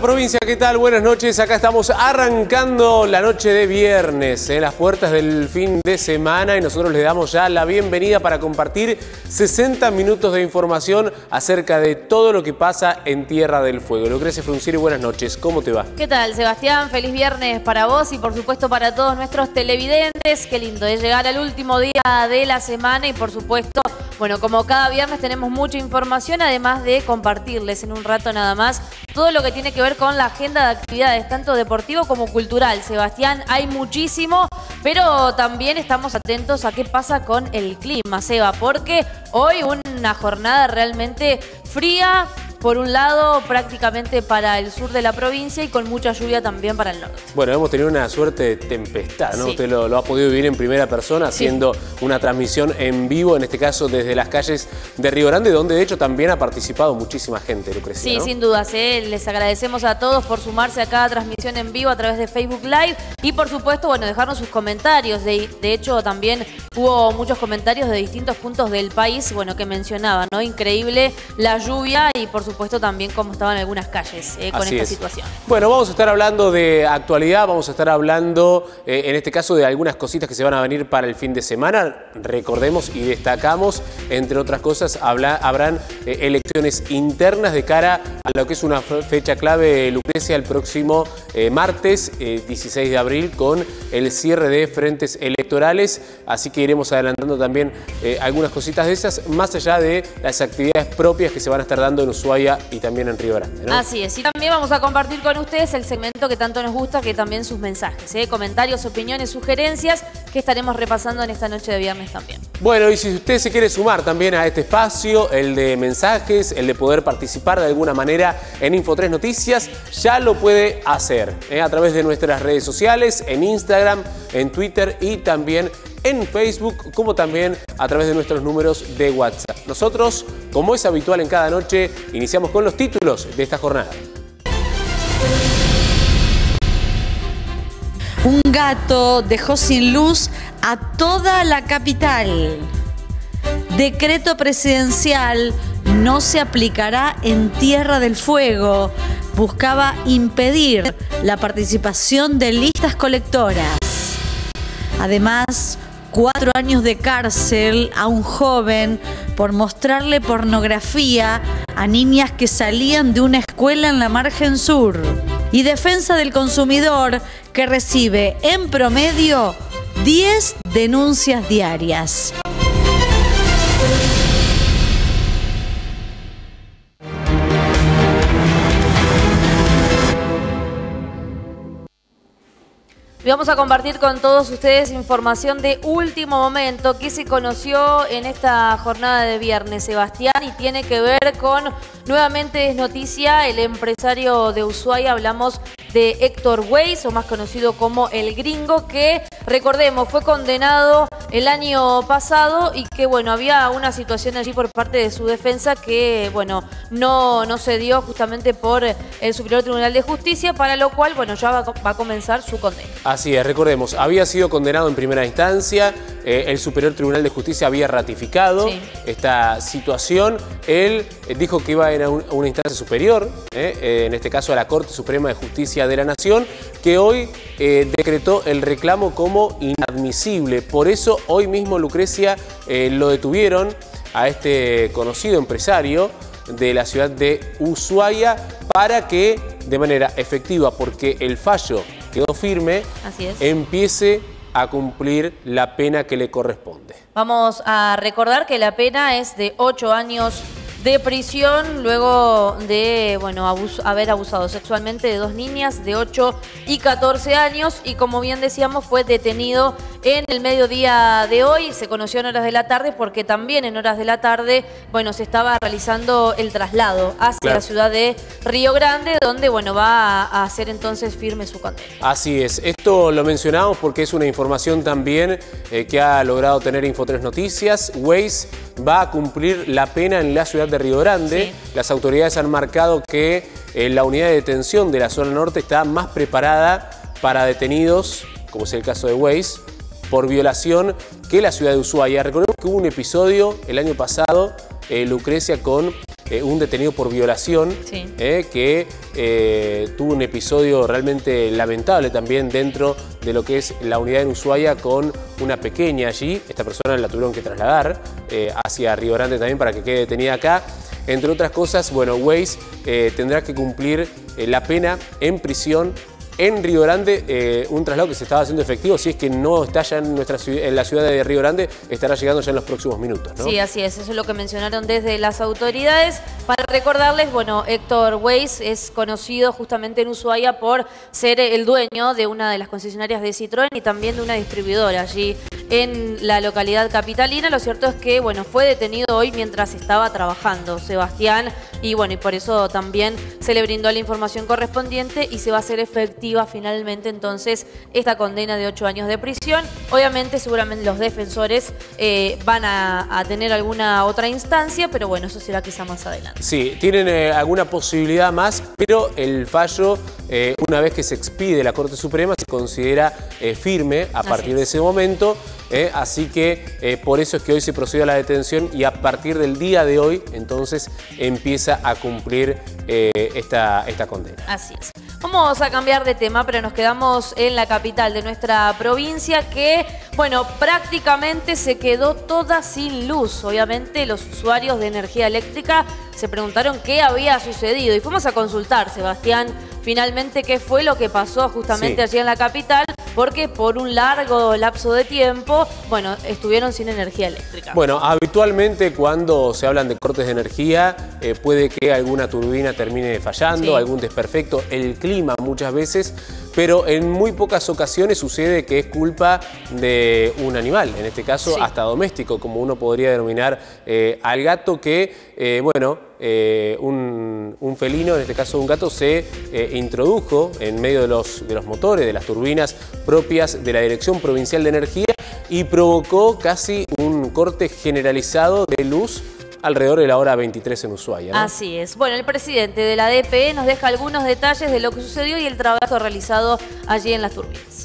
provincia, ¿qué tal? Buenas noches, acá estamos arrancando la noche de viernes, en las puertas del fin de semana, y nosotros les damos ya la bienvenida para compartir 60 minutos de información acerca de todo lo que pasa en Tierra del Fuego. Lucrecia Fruncieri, buenas noches, ¿cómo te va? ¿Qué tal, Sebastián? Feliz viernes para vos y por supuesto para todos nuestros televidentes. Qué lindo es llegar al último día de la semana y por supuesto, bueno, como cada viernes tenemos mucha información, además de compartirles en un rato nada más todo lo que tiene que ver con la agenda de actividades, tanto deportivo como cultural. Sebastián, hay muchísimo, pero también estamos atentos a qué pasa con el clima, Seba, porque hoy una jornada realmente fría, por un lado prácticamente para el sur de la provincia y con mucha lluvia también para el norte. Bueno, hemos tenido una suerte de tempestad, ¿no? Sí. Usted lo ha podido vivir en primera persona, haciendo una transmisión en vivo, en este caso desde las calles de Río Grande, donde de hecho también ha participado muchísima gente, Lucrecia. Sí, ¿no? Sin dudas, les agradecemos a todos por sumarse a cada transmisión en vivo a través de Facebook Live y por supuesto, bueno, dejarnos sus comentarios. De hecho, también hubo muchos comentarios de distintos puntos del país, bueno, que mencionaban, ¿no? Increíble la lluvia y por supuesto también cómo estaban algunas calles con esta situación. Bueno, vamos a estar hablando de actualidad, vamos a estar hablando en este caso de algunas cositas que se van a venir para el fin de semana. Recordemos y destacamos, entre otras cosas, habrán elecciones internas de cara a lo que es una fecha clave, Lucrecia, el próximo martes 16 de abril con el cierre de frentes electorales, así que iremos adelantando también algunas cositas de esas, más allá de las actividades propias que se van a estar dando en Ushuaia y también en Río Grande, ¿no? Así es, y también vamos a compartir con ustedes el segmento que tanto nos gusta, que también sus mensajes, comentarios, opiniones, sugerencias, que estaremos repasando en esta noche de viernes también. Bueno, y si usted se quiere sumar también a este espacio, el de mensajes, el de poder participar de alguna manera en Info3 Noticias, ya lo puede hacer a través de nuestras redes sociales, en Instagram, en Twitter y también en Facebook, como también a través de nuestros números de WhatsApp. Nosotros, como es habitual en cada noche, iniciamos con los títulos de esta jornada. Un gato dejó sin luz a toda la capital. Decreto presidencial no se aplicará en Tierra del Fuego. Buscaba impedir la participación de listas colectoras. Además, 4 años de cárcel a un joven por mostrarle pornografía a niñas que salían de una escuela en la margen sur. Y defensa del consumidor que recibe en promedio 10 denuncias diarias. Y vamos a compartir con todos ustedes información de último momento que se conoció en esta jornada de viernes, Sebastián, y tiene que ver con, nuevamente es noticia, el empresario de Ushuaia, hablamos de Héctor Weiss, o más conocido como El Gringo, que, recordemos, fue condenado el año pasado y que, bueno, había una situación allí por parte de su defensa que, bueno, no se dio justamente por el Superior Tribunal de Justicia, para lo cual, bueno, ya va a comenzar su condena. Así es, recordemos, había sido condenado en primera instancia, el Superior Tribunal de Justicia había ratificado esta situación, él dijo que iba a ir a una instancia superior, en este caso a la Corte Suprema de Justicia de la Nación, que hoy decretó el reclamo como inadmisible. Por eso hoy mismo, Lucrecia, lo detuvieron a este conocido empresario de la ciudad de Ushuaia para que de manera efectiva, porque el fallo quedó firme, empiece a cumplir la pena que le corresponde. Vamos a recordar que la pena es de 8 años de prisión luego de, bueno, haber abusado sexualmente de 2 niñas de 8 y 14 años y, como bien decíamos, fue detenido en el mediodía de hoy. Se conoció en horas de la tarde porque también en horas de la tarde, bueno, se estaba realizando el traslado hacia la ciudad de Río Grande, donde, bueno, va a hacer entonces firme su condena. Así es. Esto lo mencionamos porque es una información también que ha logrado tener Info3 Noticias. Weiss va a cumplir la pena en la ciudad de Río Grande. Las autoridades han marcado que la unidad de detención de la zona norte está más preparada para detenidos, como es el caso de Weiss, por violación, que la ciudad de Ushuaia. Recordemos que hubo un episodio el año pasado, Lucrecia, con un detenido por violación, sí, que tuvo un episodio realmente lamentable también dentro de lo que es la unidad en Ushuaia con una pequeña allí. Esta persona la tuvieron que trasladar hacia Río Grande también para que quede detenida acá. Entre otras cosas, bueno, Weiss tendrá que cumplir la pena en prisión en Río Grande, un traslado que se estaba haciendo efectivo. Si es que no está ya en la ciudad de Río Grande, estará llegando ya en los próximos minutos, ¿no? Sí, así es. Eso es lo que mencionaron desde las autoridades. Para recordarles, bueno, Héctor Weiss es conocido justamente en Ushuaia por ser el dueño de una de las concesionarias de Citroën y también de una distribuidora allí en la localidad capitalina. Lo cierto es que, bueno, fue detenido hoy mientras estaba trabajando Sebastián y, bueno, y por eso también se le brindó la información correspondiente y se va a hacer efectiva finalmente entonces esta condena de 8 años de prisión. Obviamente, seguramente los defensores van a tener alguna otra instancia, pero bueno, eso será quizá más adelante. Sí, tienen alguna posibilidad más, pero el fallo, una vez que se expide la Corte Suprema, se considera firme a partir de ese momento. Así que por eso es que hoy se procedió a la detención y a partir del día de hoy entonces empieza a cumplir esta condena. Así es. Vamos a cambiar de tema, pero nos quedamos en la capital de nuestra provincia que, bueno, prácticamente se quedó toda sin luz. Obviamente los usuarios de energía eléctrica se preguntaron qué había sucedido y fuimos a consultar, Sebastián, finalmente qué fue lo que pasó justamente allí en la capital, porque por un largo lapso de tiempo, bueno, estuvieron sin energía eléctrica. Bueno, habitualmente cuando se hablan de cortes de energía, puede que alguna turbina termine fallando, algún desperfecto, el clima muchas veces, pero en muy pocas ocasiones sucede que es culpa de un animal, en este caso hasta doméstico, como uno podría denominar al gato que, un felino, en este caso un gato, se introdujo en medio de los motores, de las turbinas propias de la Dirección Provincial de Energía y provocó casi un corte generalizado de luz alrededor de la hora 23 en Ushuaia, ¿no? Así es. Bueno, el presidente de la DPE nos deja algunos detalles de lo que sucedió y el trabajo realizado allí en las turbinas.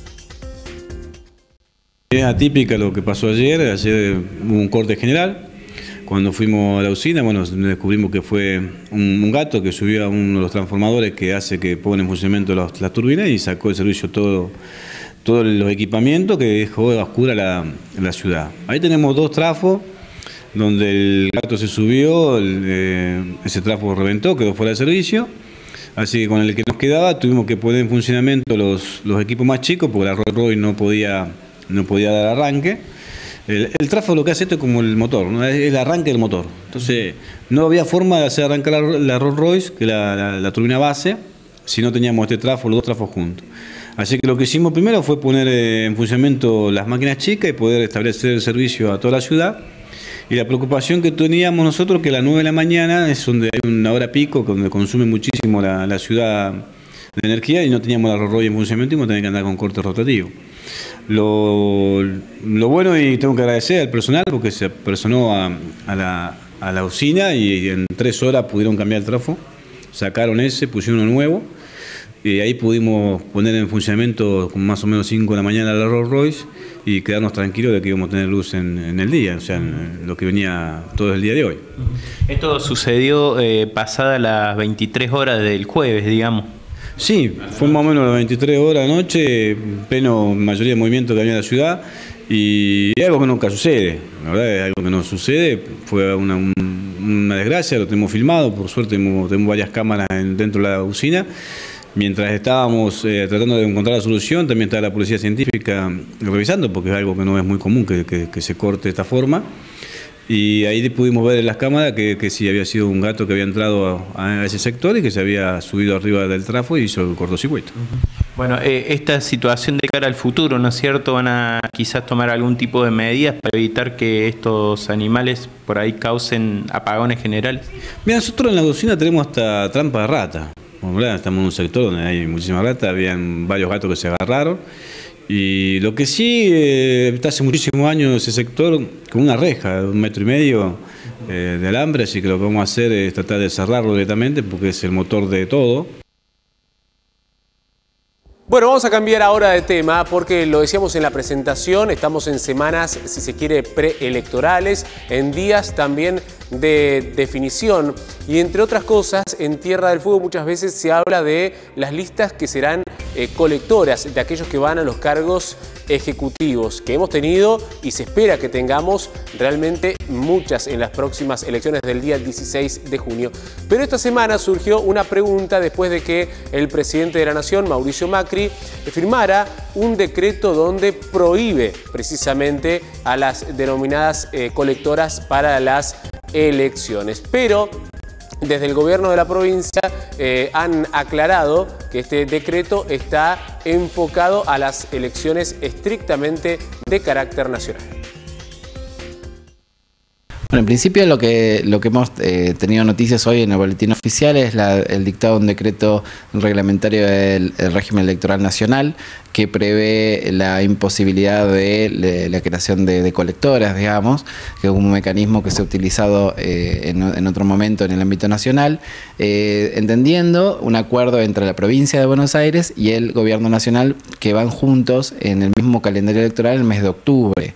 Es atípica lo que pasó ayer hubo un corte general. Cuando fuimos a la usina, bueno, descubrimos que fue un gato que subió a uno de los transformadores que hace que ponga en funcionamiento las turbinas y sacó de servicio todos los equipamientos que dejó oscura la ciudad. Ahí tenemos 2 trafos donde el gato se subió, ese trafo reventó, quedó fuera de servicio. Así que con el que nos quedaba tuvimos que poner en funcionamiento los equipos más chicos porque la Rolls Royce no podía dar arranque. El trafo lo que hace esto es como el motor, ¿no? Es el arranque del motor. Entonces no había forma de hacer arrancar la Rolls Royce, que la turbina base, si no teníamos este trafo, los 2 trafos juntos. Así que lo que hicimos primero fue poner en funcionamiento las máquinas chicas y poder establecer el servicio a toda la ciudad. Y la preocupación que teníamos nosotros que a las 9 de la mañana es donde hay una hora pico, donde consume muchísimo la ciudad de energía y no teníamos la Rolls Royce en funcionamiento y íbamos a tener que andar con corte rotativo. Lo bueno, y tengo que agradecer al personal porque se personó a la usina y en 3 horas pudieron cambiar el trafo, sacaron ese, pusieron uno nuevo y ahí pudimos poner en funcionamiento con más o menos 5 de la mañana la Rolls Royce y quedarnos tranquilos de que íbamos a tener luz en el día, o sea, en lo que venía todo el día de hoy. Esto sucedió pasada las 23 horas del jueves, digamos. Sí, fue más o menos a las 23 horas de la noche, pleno mayoría de movimiento que había en la ciudad y es algo que nunca sucede, la verdad es algo que no sucede, fue una desgracia, lo tenemos filmado, por suerte tenemos varias cámaras dentro de la usina. Mientras estábamos tratando de encontrar la solución, también está la policía científica revisando, porque es algo que no es muy común que se corte de esta forma. Y ahí pudimos ver en las cámaras que sí había sido un gato que había entrado a ese sector y que se había subido arriba del trafo y hizo el cortocircuito. Bueno, esta situación de cara al futuro, ¿no es cierto? ¿Van a quizás tomar algún tipo de medidas para evitar que estos animales por ahí causen apagones generales? Mira, nosotros en la cocina tenemos hasta trampa de rata. Estamos en un sector donde hay muchísimas ratas, habían varios gatos que se agarraron. Y lo que sí, está hace muchísimos años ese sector con una reja de 1,5 metros de alambre, así que lo que vamos a hacer es tratar de cerrarlo directamente porque es el motor de todo. Bueno, vamos a cambiar ahora de tema porque lo decíamos en la presentación, estamos en semanas, si se quiere, preelectorales, en días también de definición y entre otras cosas, en Tierra del Fuego muchas veces se habla de las listas que serán colectoras de aquellos que van a los cargos ejecutivos que hemos tenido y se espera que tengamos realmente muchas en las próximas elecciones del día 16 de junio. Pero esta semana surgió una pregunta después de que el presidente de la Nación, Mauricio Macri, firmara un decreto donde prohíbe precisamente a las denominadas colectoras para las elecciones. Pero desde el gobierno de la provincia han aclarado que este decreto está enfocado a las elecciones estrictamente de carácter nacional. Bueno, en principio lo que hemos tenido noticias hoy en el boletín oficial es el dictado de un decreto reglamentario del régimen electoral nacional que prevé la imposibilidad de la creación de colectoras, digamos, que es un mecanismo que se ha utilizado en otro momento en el ámbito nacional, entendiendo un acuerdo entre la provincia de Buenos Aires y el gobierno nacional que van juntos en el mismo calendario electoral el mes de octubre.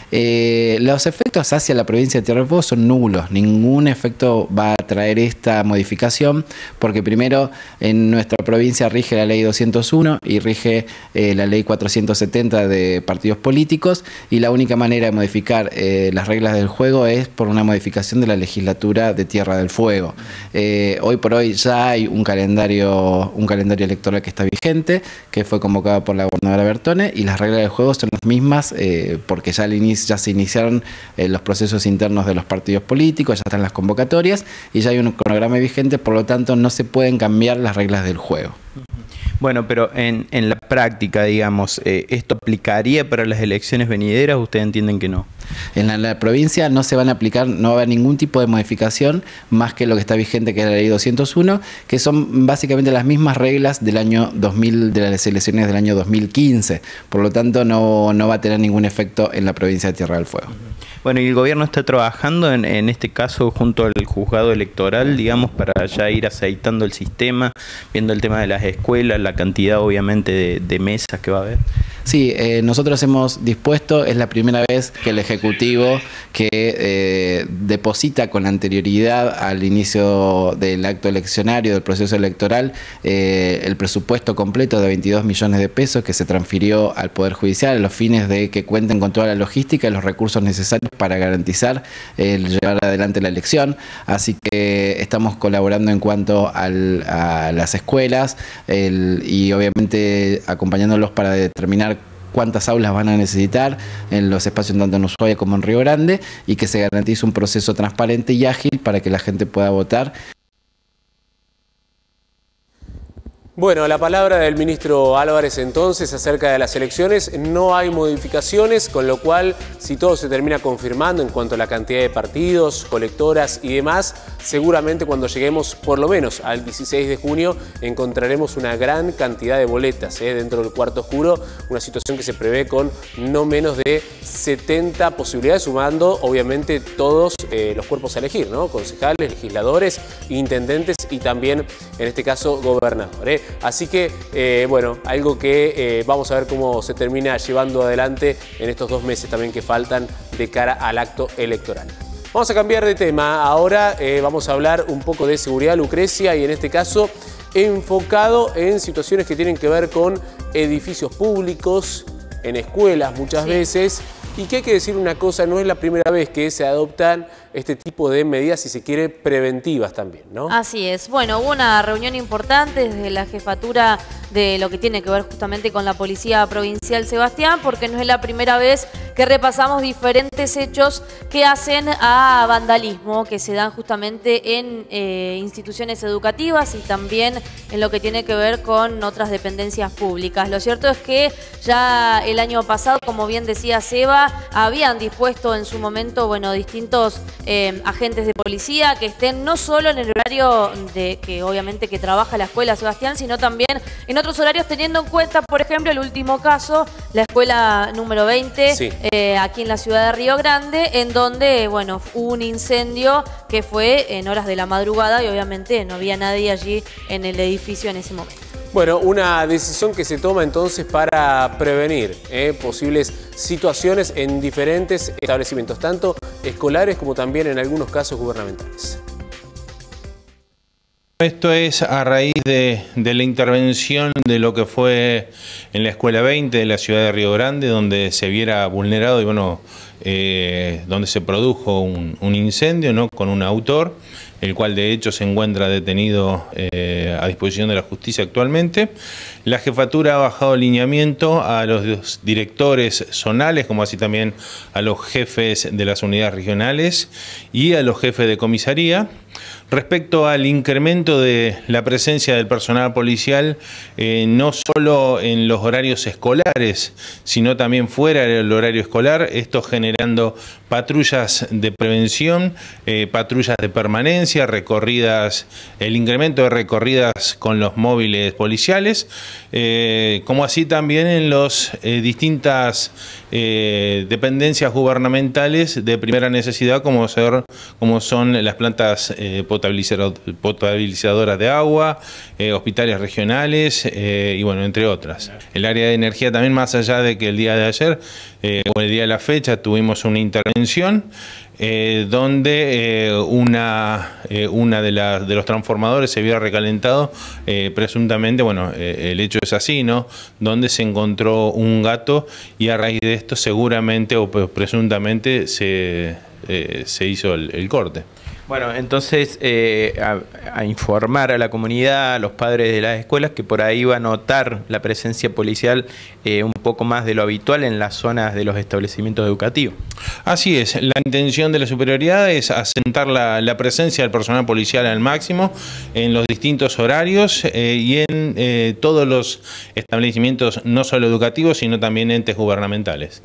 Los efectos hacia la provincia de Tierra del Fuego son nulos, ningún efecto va a traer esta modificación porque primero en nuestra provincia rige la ley 201 y rige la ley 470 de partidos políticos y la única manera de modificar las reglas del juego es por una modificación de la legislatura de Tierra del Fuego. Hoy por hoy ya hay un calendario electoral que está vigente, que fue convocado por la gobernadora Bertone y las reglas del juego son las mismas porque ya se iniciaron los procesos internos de los partidos políticos, ya están las convocatorias y ya hay un cronograma vigente, por lo tanto no se pueden cambiar las reglas del juego. Bueno, pero en la práctica, digamos, ¿esto aplicaría para las elecciones venideras? ¿Ustedes entienden que no? En la provincia no se van a aplicar, no va a haber ningún tipo de modificación más que lo que está vigente, que es la ley 201, que son básicamente las mismas reglas del año 2000, de las elecciones del año 2015. Por lo tanto, no va a tener ningún efecto en la provincia de Tierra del Fuego. Bueno, y el gobierno está trabajando en este caso junto al juzgado electoral, digamos, para ya ir aceitando el sistema, viendo el tema de las escuelas, la cantidad obviamente de mesas que va a haber. Sí, nosotros hemos dispuesto, es la primera vez que el Ejecutivo que deposita con anterioridad al inicio del acto eleccionario, del proceso electoral, el presupuesto completo de 22 millones de pesos que se transfirió al Poder Judicial a los fines de que cuenten con toda la logística y los recursos necesarios para garantizar el llevar adelante la elección. Así que estamos colaborando en cuanto a las escuelas y obviamente acompañándolos para determinar cuántas aulas van a necesitar en los espacios tanto en Ushuaia como en Río Grande y que se garantice un proceso transparente y ágil para que la gente pueda votar. Bueno, la palabra del ministro Álvarez entonces acerca de las elecciones, no hay modificaciones, con lo cual si todo se termina confirmando en cuanto a la cantidad de partidos, colectoras y demás, seguramente cuando lleguemos por lo menos al 16 de junio encontraremos una gran cantidad de boletas dentro del cuarto oscuro, una situación que se prevé con no menos de 70 posibilidades, sumando obviamente todos los cuerpos a elegir, ¿no? Concejales, legisladores, intendentes y también en este caso gobernadores. Así que, bueno, algo que vamos a ver cómo se termina llevando adelante en estos 2 meses también que faltan de cara al acto electoral. Vamos a cambiar de tema. Ahora vamos a hablar un poco de seguridad, Lucrecia, y en este caso enfocado en situaciones que tienen que ver con edificios públicos, en escuelas muchas veces. Y que hay que decir una cosa, no es la primera vez que se adoptan este tipo de medidas, si se quiere, preventivas también, ¿no? Así es. Bueno, hubo una reunión importante desde la jefatura de lo que tiene que ver justamente con la Policía Provincial Sebastián, porque no es la primera vez que repasamos diferentes hechos que hacen a vandalismo, que se dan justamente en instituciones educativas y también en lo que tiene que ver con otras dependencias públicas. Lo cierto es que ya el año pasado, como bien decía Seba, habían dispuesto en su momento, bueno, distintos agentes de policía que estén no solo en el horario que obviamente que trabaja la escuela Sebastián, sino también en otros horarios, teniendo en cuenta, por ejemplo, el último caso, la escuela número 20, sí. Aquí en la ciudad de Río Grande, en donde, bueno, hubo un incendio que fue en horas de la madrugada y obviamente no había nadie allí en el edificio en ese momento. Bueno, una decisión que se toma entonces para prevenir posibles situaciones en diferentes establecimientos, tanto escolares como también en algunos casos gubernamentales. Esto es a raíz de la intervención de lo que fue en la Escuela 20 de la ciudad de Río Grande, donde se viera vulnerado y bueno, donde se produjo un incendio, ¿no?, con un autor, el cual de hecho se encuentra detenido a disposición de la justicia actualmente. La jefatura ha bajado lineamiento a los directores zonales, como así también a los jefes de las unidades regionales y a los jefes de comisaría. Respecto al incremento de la presencia del personal policial, no solo en los horarios escolares, sino también fuera del horario escolar, esto generando patrullas de prevención, patrullas de permanencia, recorridas, el incremento de recorridas con los móviles policiales, como así también en las distintas dependencias gubernamentales de primera necesidad, como son las plantas potabilizadoras de agua, hospitales regionales y bueno, entre otras. El área de energía también, más allá de que el día de ayer o el día de la fecha tuvimos una intervención donde una de los transformadores se vio recalentado, presuntamente, bueno, el hecho es así, ¿no?, donde se encontró un gato y a raíz de esto seguramente o presuntamente se hizo el corte. Bueno, entonces a informar a la comunidad, a los padres de las escuelas, que por ahí va a notar la presencia policial un poco más de lo habitual en las zonas de los establecimientos educativos. Así es, la intención de la superioridad es asentar la presencia del personal policial al máximo en los distintos horarios y en todos los establecimientos, no solo educativos, sino también entes gubernamentales.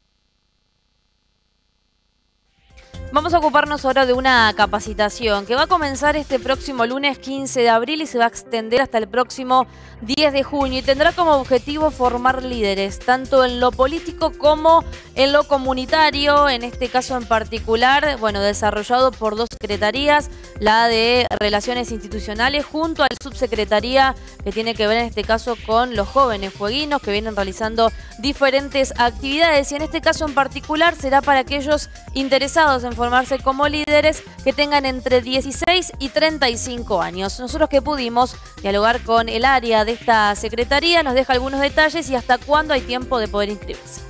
Vamos a ocuparnos ahora de una capacitación que va a comenzar este próximo lunes 15 de abril y se va a extender hasta el próximo 10 de junio y tendrá como objetivo formar líderes, tanto en lo político como en lo comunitario, en este caso en particular, bueno, desarrollado por dos secretarías, la de Relaciones Institucionales junto a la subsecretaría que tiene que ver en este caso con los jóvenes fueguinos que vienen realizando diferentes actividades y en este caso en particular será para aquellos interesados en formarse como líderes que tengan entre 16 y 35 años. Nosotros que pudimos dialogar con el área de esta secretaría nos deja algunos detalles y hasta cuándo hay tiempo de poder inscribirse.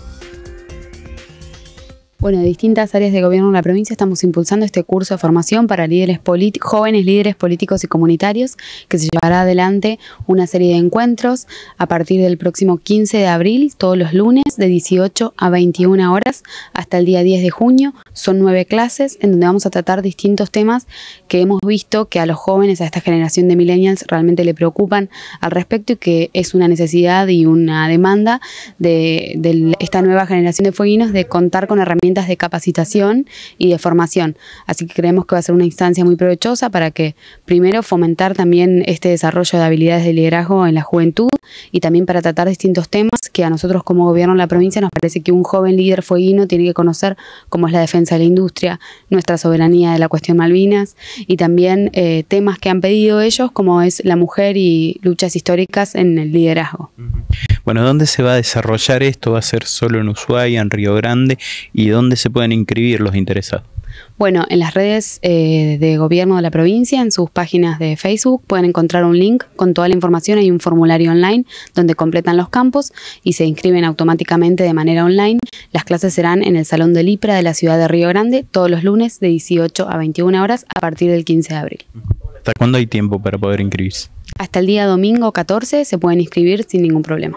Bueno, de distintas áreas de gobierno en la provincia estamos impulsando este curso de formación para jóvenes líderes políticos y comunitarios que se llevará adelante una serie de encuentros a partir del próximo 15 de abril, todos los lunes de 18 a 21 horas hasta el día 10 de junio. Son 9 clases en donde vamos a tratar distintos temas que hemos visto que a los jóvenes, a esta generación de millennials, realmente le preocupan al respecto y que es una necesidad y una demanda de esta nueva generación de fueguinos de contar con herramientas de capacitación y de formación. Así que creemos que va a ser una instancia muy provechosa para que primero fomentar también este desarrollo de habilidades de liderazgo en la juventud y también para tratar distintos temas que a nosotros como gobierno de la provincia nos parece que un joven líder fueguino tiene que conocer, como es la defensa de la industria, nuestra soberanía de la cuestión Malvinas y también temas que han pedido ellos como es la mujer y luchas históricas en el liderazgo. Bueno, ¿dónde se va a desarrollar esto? ¿Va a ser solo en Ushuaia, en Río Grande? ¿Y dónde se pueden inscribir los interesados? Bueno, en las redes de gobierno de la provincia, en sus páginas de Facebook, pueden encontrar un link con toda la información. Hay un formulario online donde completan los campos y se inscriben automáticamente de manera online. Las clases serán en el Salón del IPRA de la ciudad de Río Grande todos los lunes de 18 a 21 horas a partir del 15 de abril. ¿Hasta cuándo hay tiempo para poder inscribirse? Hasta el día domingo 14 se pueden inscribir sin ningún problema.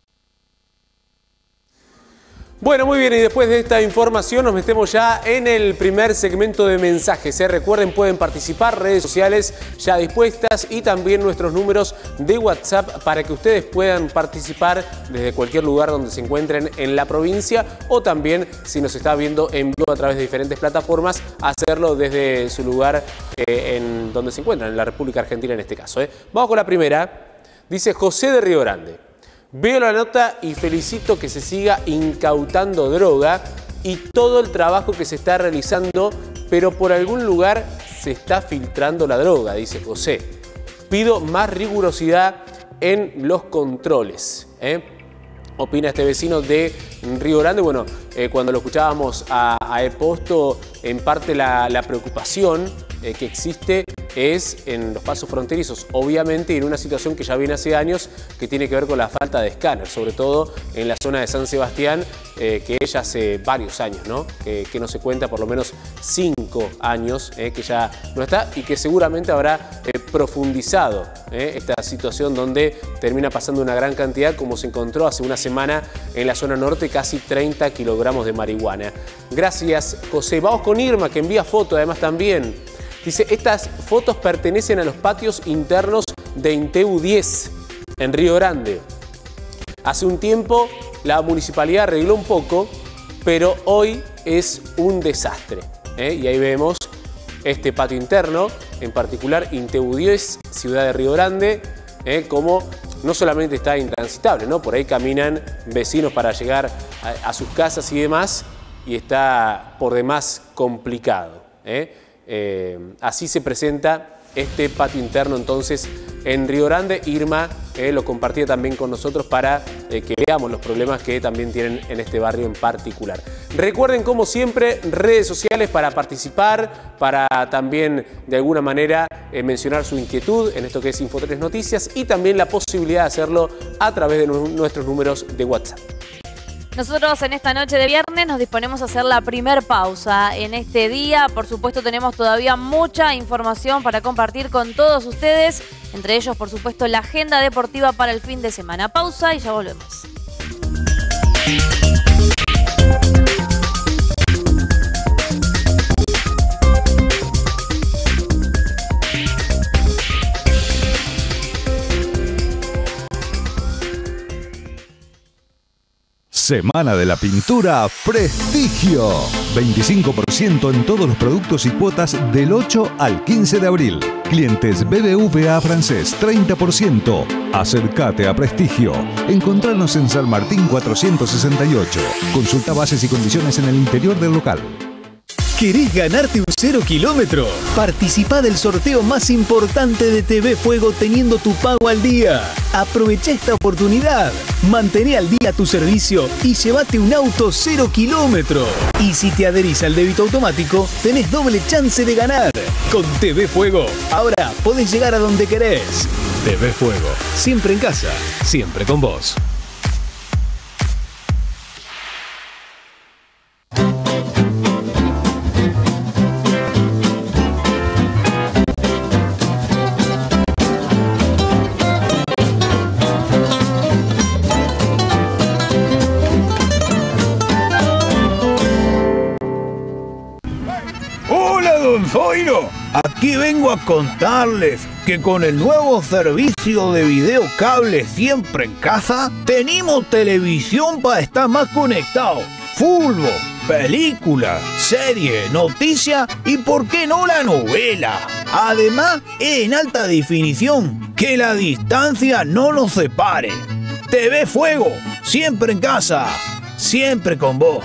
Bueno, muy bien, y después de esta información nos metemos ya en el primer segmento de mensajes. Recuerden, pueden participar, redes sociales ya dispuestas y también nuestros números de WhatsApp para que ustedes puedan participar desde cualquier lugar donde se encuentren en la provincia o también, si nos está viendo en vivo a través de diferentes plataformas, hacerlo desde su lugar en donde se encuentran, en la República Argentina en este caso. Vamos con la primera. Dice José de Río Grande. Veo la nota y felicito que se siga incautando droga y todo el trabajo que se está realizando, pero por algún lugar se está filtrando la droga, dice José. Pido más rigurosidad en los controles. Opina este vecino de Río Grande. Bueno, cuando lo escuchábamos a Eposto, en parte la preocupación que existe es en los pasos fronterizos, obviamente en una situación que ya viene hace años, que tiene que ver con la falta de escáner, sobre todo en la zona de San Sebastián, que ya hace varios años, ¿no? Que no se cuenta, por lo menos 5 años, que ya no está, y que seguramente habrá profundizado esta situación donde termina pasando una gran cantidad, como se encontró hace una semana en la zona norte, casi 30 kilogramos de marihuana. Gracias, José. Vamos con Irma, que envía foto además también. Dice, estas fotos pertenecen a los patios internos de Inteu 10, en Río Grande. Hace un tiempo la municipalidad arregló un poco, pero hoy es un desastre. Y ahí vemos este patio interno, en particular Inteu 10, ciudad de Río Grande, como no solamente está intransitable, ¿no? Por ahí caminan vecinos para llegar a sus casas y demás, y está por demás complicado. Así se presenta este patio interno entonces en Río Grande. Irma lo compartía también con nosotros para que veamos los problemas que también tienen en este barrio en particular. Recuerden, como siempre, redes sociales para participar, para también de alguna manera mencionar su inquietud en esto que es Info3 Noticias, y también la posibilidad de hacerlo a través de nuestros números de WhatsApp. Nosotros en esta noche de viernes nos disponemos a hacer la primer pausa en este día. Por supuesto, tenemos todavía mucha información para compartir con todos ustedes. Entre ellos, por supuesto, la agenda deportiva para el fin de semana. Pausa y ya volvemos. Semana de la Pintura Prestigio. 25% en todos los productos y cuotas del 8 al 15 de abril. Clientes BBVA Francés, 30%. Acércate a Prestigio. Encontrarnos en San Martín 468. Consulta bases y condiciones en el interior del local. ¿Querés ganarte un 0 kilómetro? Participá del sorteo más importante de TV Fuego teniendo tu pago al día. Aprovecha esta oportunidad. Mantené al día tu servicio y llévate un auto 0 kilómetro. Y si te adherís al débito automático, tenés doble chance de ganar. Con TV Fuego, ahora podés llegar a donde querés. TV Fuego, siempre en casa, siempre con vos. Zoilo, aquí vengo a contarles que con el nuevo servicio de video cable siempre en casa, tenemos televisión para estar más conectado. Fútbol, película, serie, noticia y por qué no la novela. Además, es en alta definición, que la distancia no nos separe. TV Fuego, siempre en casa, siempre con vos.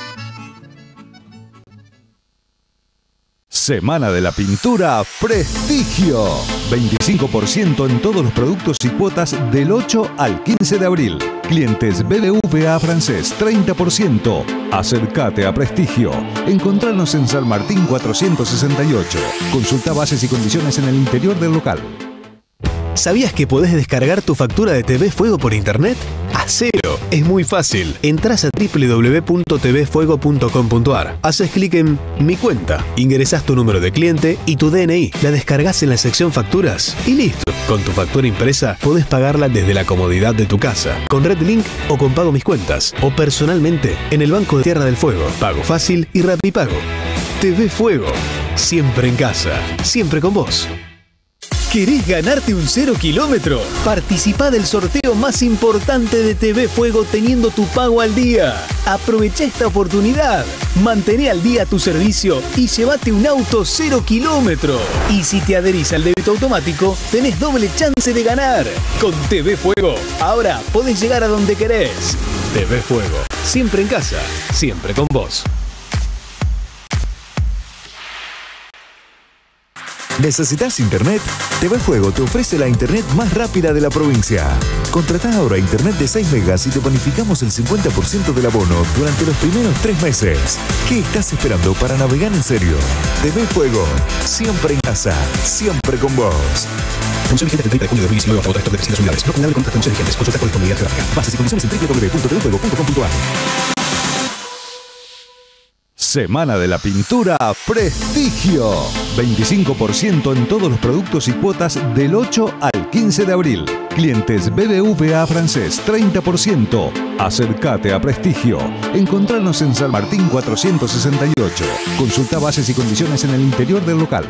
Semana de la Pintura Prestigio. 25% en todos los productos y cuotas del 8 al 15 de abril. Clientes BBVA Francés, 30%. Acércate a Prestigio. Encontrarnos en San Martín 468. Consulta bases y condiciones en el interior del local. ¿Sabías que podés descargar tu factura de TV Fuego por internet? ¡Hacelo! Es muy fácil. Entrás a www.tvfuego.com.ar. Haces clic en Mi cuenta, ingresás tu número de cliente y tu DNI. La descargas en la sección Facturas y listo. Con tu factura impresa podés pagarla desde la comodidad de tu casa, con RedLink o con Pago Mis Cuentas, o personalmente en el Banco de Tierra del Fuego. Pago fácil y Rapipago. TV Fuego. Siempre en casa. Siempre con vos. ¿Querés ganarte un 0 kilómetro? Participá del sorteo más importante de TV Fuego teniendo tu pago al día. Aprovecha esta oportunidad. Mantené al día tu servicio y llévate un auto 0 kilómetro. Y si te adherís al débito automático, tenés doble chance de ganar. Con TV Fuego, ahora podés llegar a donde querés. TV Fuego, siempre en casa, siempre con vos. ¿Necesitas internet? TV Fuego te ofrece la internet más rápida de la provincia. Contratá ahora internet de 6 megas y te bonificamos el 50% del abono durante los primeros 3 meses. ¿Qué estás esperando para navegar en serio? TV Fuego, siempre en casa, siempre con vos. Promoción vigente del 30 de junio de 2019 a favor de 300 unidades. No combinable con otras promociones vigentes. Consulta por disponibilidad geográfica. Bases y condiciones en www.tvfuego.com.ar. Semana de la Pintura Prestigio. 25% en todos los productos y cuotas del 8 al 15 de abril. Clientes BBVA Francés, 30%. Acércate a Prestigio. Encontrarnos en San Martín 468. Consulta bases y condiciones en el interior del local.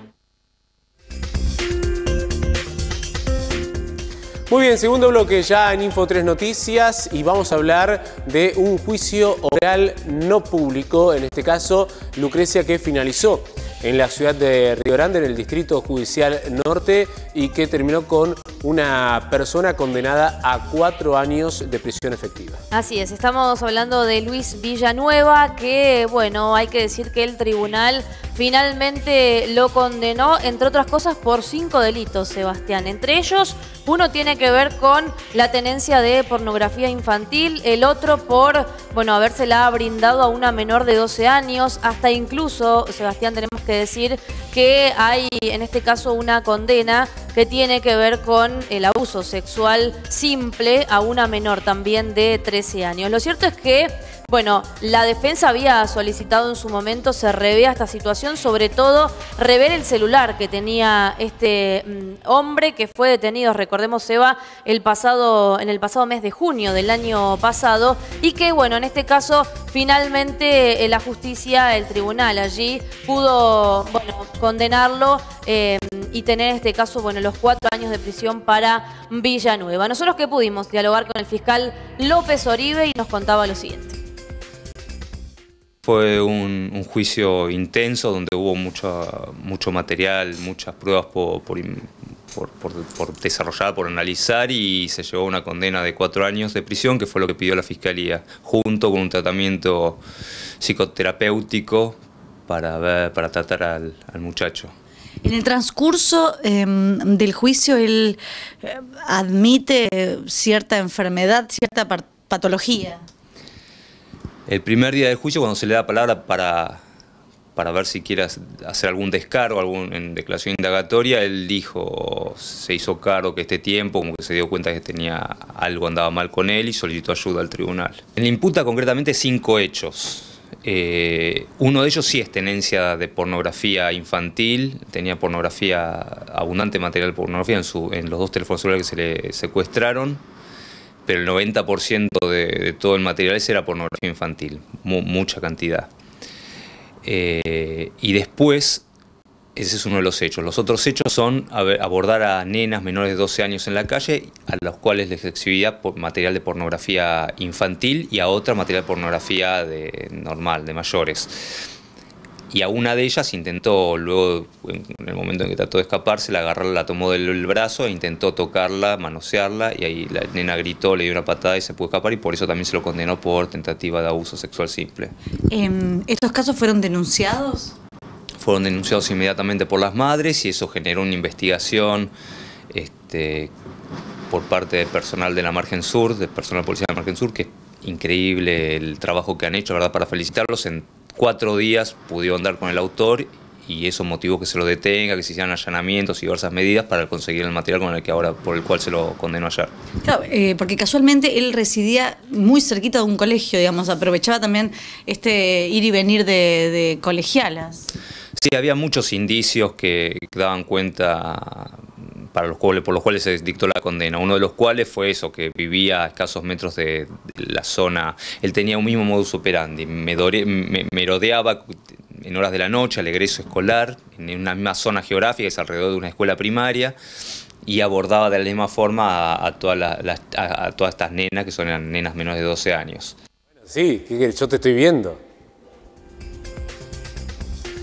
Muy bien, segundo bloque ya en Info 3 Noticias y vamos a hablar de un juicio oral no público, en este caso Lucrecia, que finalizó en la ciudad de Río Grande, en el Distrito Judicial Norte, y que terminó con una persona condenada a 4 años de prisión efectiva. Así es, estamos hablando de Luis Villanueva, que bueno, hay que decir que el tribunal finalmente lo condenó, entre otras cosas, por 5 delitos, Sebastián. Entre ellos, uno tiene que ver con la tenencia de pornografía infantil, el otro por, bueno, habérsela brindado a una menor de 12 años, hasta incluso, Sebastián, tenemos que decir que hay en este caso una condena que tiene que ver con el abuso sexual simple a una menor también de 13 años. Lo cierto es que, bueno, la defensa había solicitado en su momento se revea esta situación, sobre todo rever el celular que tenía este hombre que fue detenido, recordemos, Seba, en el pasado mes de junio del año pasado, y que, bueno, en este caso finalmente la justicia, el tribunal allí pudo, bueno, condenarlo y tener en este caso, bueno, los 4 años de prisión para Villanueva. Nosotros que pudimos dialogar con el fiscal López Oribe y nos contaba lo siguiente. Fue un juicio intenso donde hubo mucho material, muchas pruebas por desarrollar, por analizar, y se llevó una condena de 4 años de prisión, que fue lo que pidió la Fiscalía, junto con un tratamiento psicoterapéutico para tratar al muchacho. En el transcurso del juicio, él admite cierta enfermedad, cierta patología. El primer día del juicio, cuando se le da palabra para ver si quiere hacer algún descargo, en declaración indagatoria, él dijo, se hizo cargo que este tiempo, como que se dio cuenta que algo andaba mal con él y solicitó ayuda al tribunal. Él imputa concretamente 5 hechos. Uno de ellos sí es tenencia de pornografía infantil, tenía abundante material de pornografía en los 2 teléfonos celulares que se le secuestraron, pero el 90% de todo el material ese era pornografía infantil, mucha cantidad. Y después, ese es uno de los hechos. Los otros hechos son abordar a nenas menores de 12 años en la calle, a los cuales les exhibía material de pornografía infantil y a otra material de pornografía normal, de mayores. Y a una de ellas intentó, luego, en el momento en que trató de escaparse, la tomó del brazo e intentó tocarla, manosearla, y ahí la nena gritó, le dio una patada y se pudo escapar, y por eso también se lo condenó por tentativa de abuso sexual simple. ¿Estos casos fueron denunciados? Fueron denunciados inmediatamente por las madres, y eso generó una investigación por parte del personal de la Margen Sur, del personal policial de la Margen Sur, que es increíble el trabajo que han hecho, la verdad, para felicitarlos. En 4 días pudieron dar con el autor, y eso motivó que se lo detenga, que se hicieran allanamientos y diversas medidas para conseguir el material por el cual se lo condenó ayer. Claro, porque casualmente él residía muy cerquita de un colegio, digamos, aprovechaba también ir y venir de colegialas. Sí, había muchos indicios que daban cuenta por los cuales se dictó la condena. Uno de los cuales fue eso, que vivía a escasos metros de la zona. Él tenía un mismo modus operandi, merodeaba en horas de la noche al egreso escolar, en una misma zona geográfica, es alrededor de una escuela primaria, y abordaba de la misma forma a todas estas nenas, que son nenas menores de 12 años. Sí, yo te estoy viendo.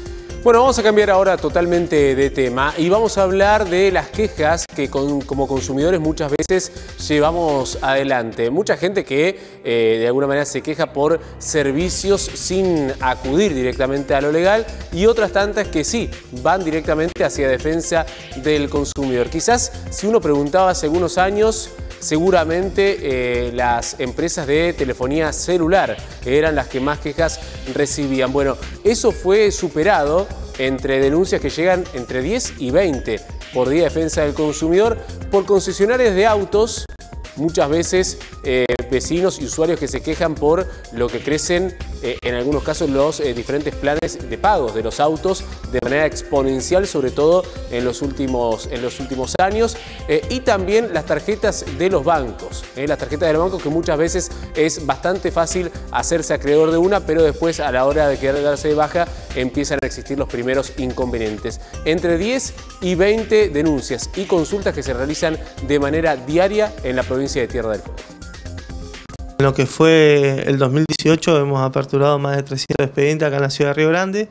Bueno, vamos a cambiar ahora totalmente de tema y vamos a hablar de las quejas que como consumidores muchas veces llevamos adelante. Mucha gente que de alguna manera se queja por servicios sin acudir directamente a lo legal y otras tantas que sí van directamente hacia defensa del consumidor. Quizás si uno preguntaba hace algunos años, seguramente las empresas de telefonía celular eran las que más quejas recibían. Bueno, eso fue superado entre denuncias que llegan entre 10 y 20 por día de defensa del consumidor por concesionarios de autos, muchas veces vecinos y usuarios que se quejan por lo que crecen en algunos casos los diferentes planes de pagos de los autos de manera exponencial, sobre todo en los últimos años, y también las tarjetas de los bancos, las tarjetas de los bancos que muchas veces es bastante fácil hacerse acreedor de una, pero después a la hora de querer darse de baja empiezan a existir los primeros inconvenientes. Entre 10 y 20 denuncias y consultas que se realizan de manera diaria en la provincia de Tierra del Fuego. En lo que fue el 2018 hemos aperturado más de 300 expedientes acá en la ciudad de Río Grande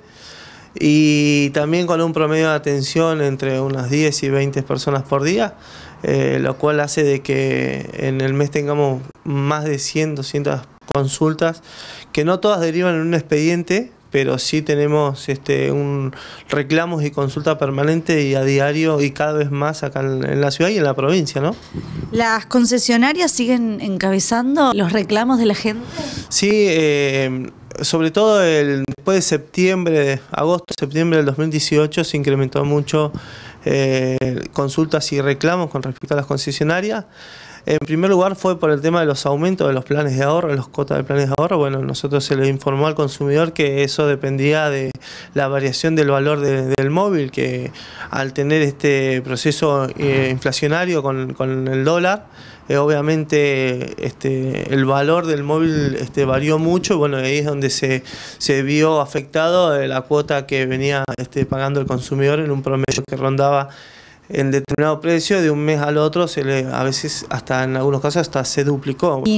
y también con un promedio de atención entre unas 10 y 20 personas por día, lo cual hace de que en el mes tengamos más de 100, 200 consultas que no todas derivan en un expediente, pero sí tenemos reclamos y consulta permanente y a diario y cada vez más acá en la ciudad y en la provincia, ¿no? ¿Las concesionarias siguen encabezando los reclamos de la gente? Sí, sobre todo después de septiembre, agosto-septiembre del 2018 se incrementó mucho consultas y reclamos con respecto a las concesionarias. En primer lugar fue por el tema de los aumentos de los planes de ahorro, de los cotas de planes de ahorro. Bueno, nosotros se le informó al consumidor que eso dependía de la variación del valor del móvil, que al tener este proceso inflacionario con el dólar, obviamente el valor del móvil varió mucho. Bueno, ahí es donde se vio afectado la cuota que venía pagando el consumidor en un promedio que rondaba en determinado precio de un mes al otro, a veces hasta en algunos casos hasta se duplicó. ¿Y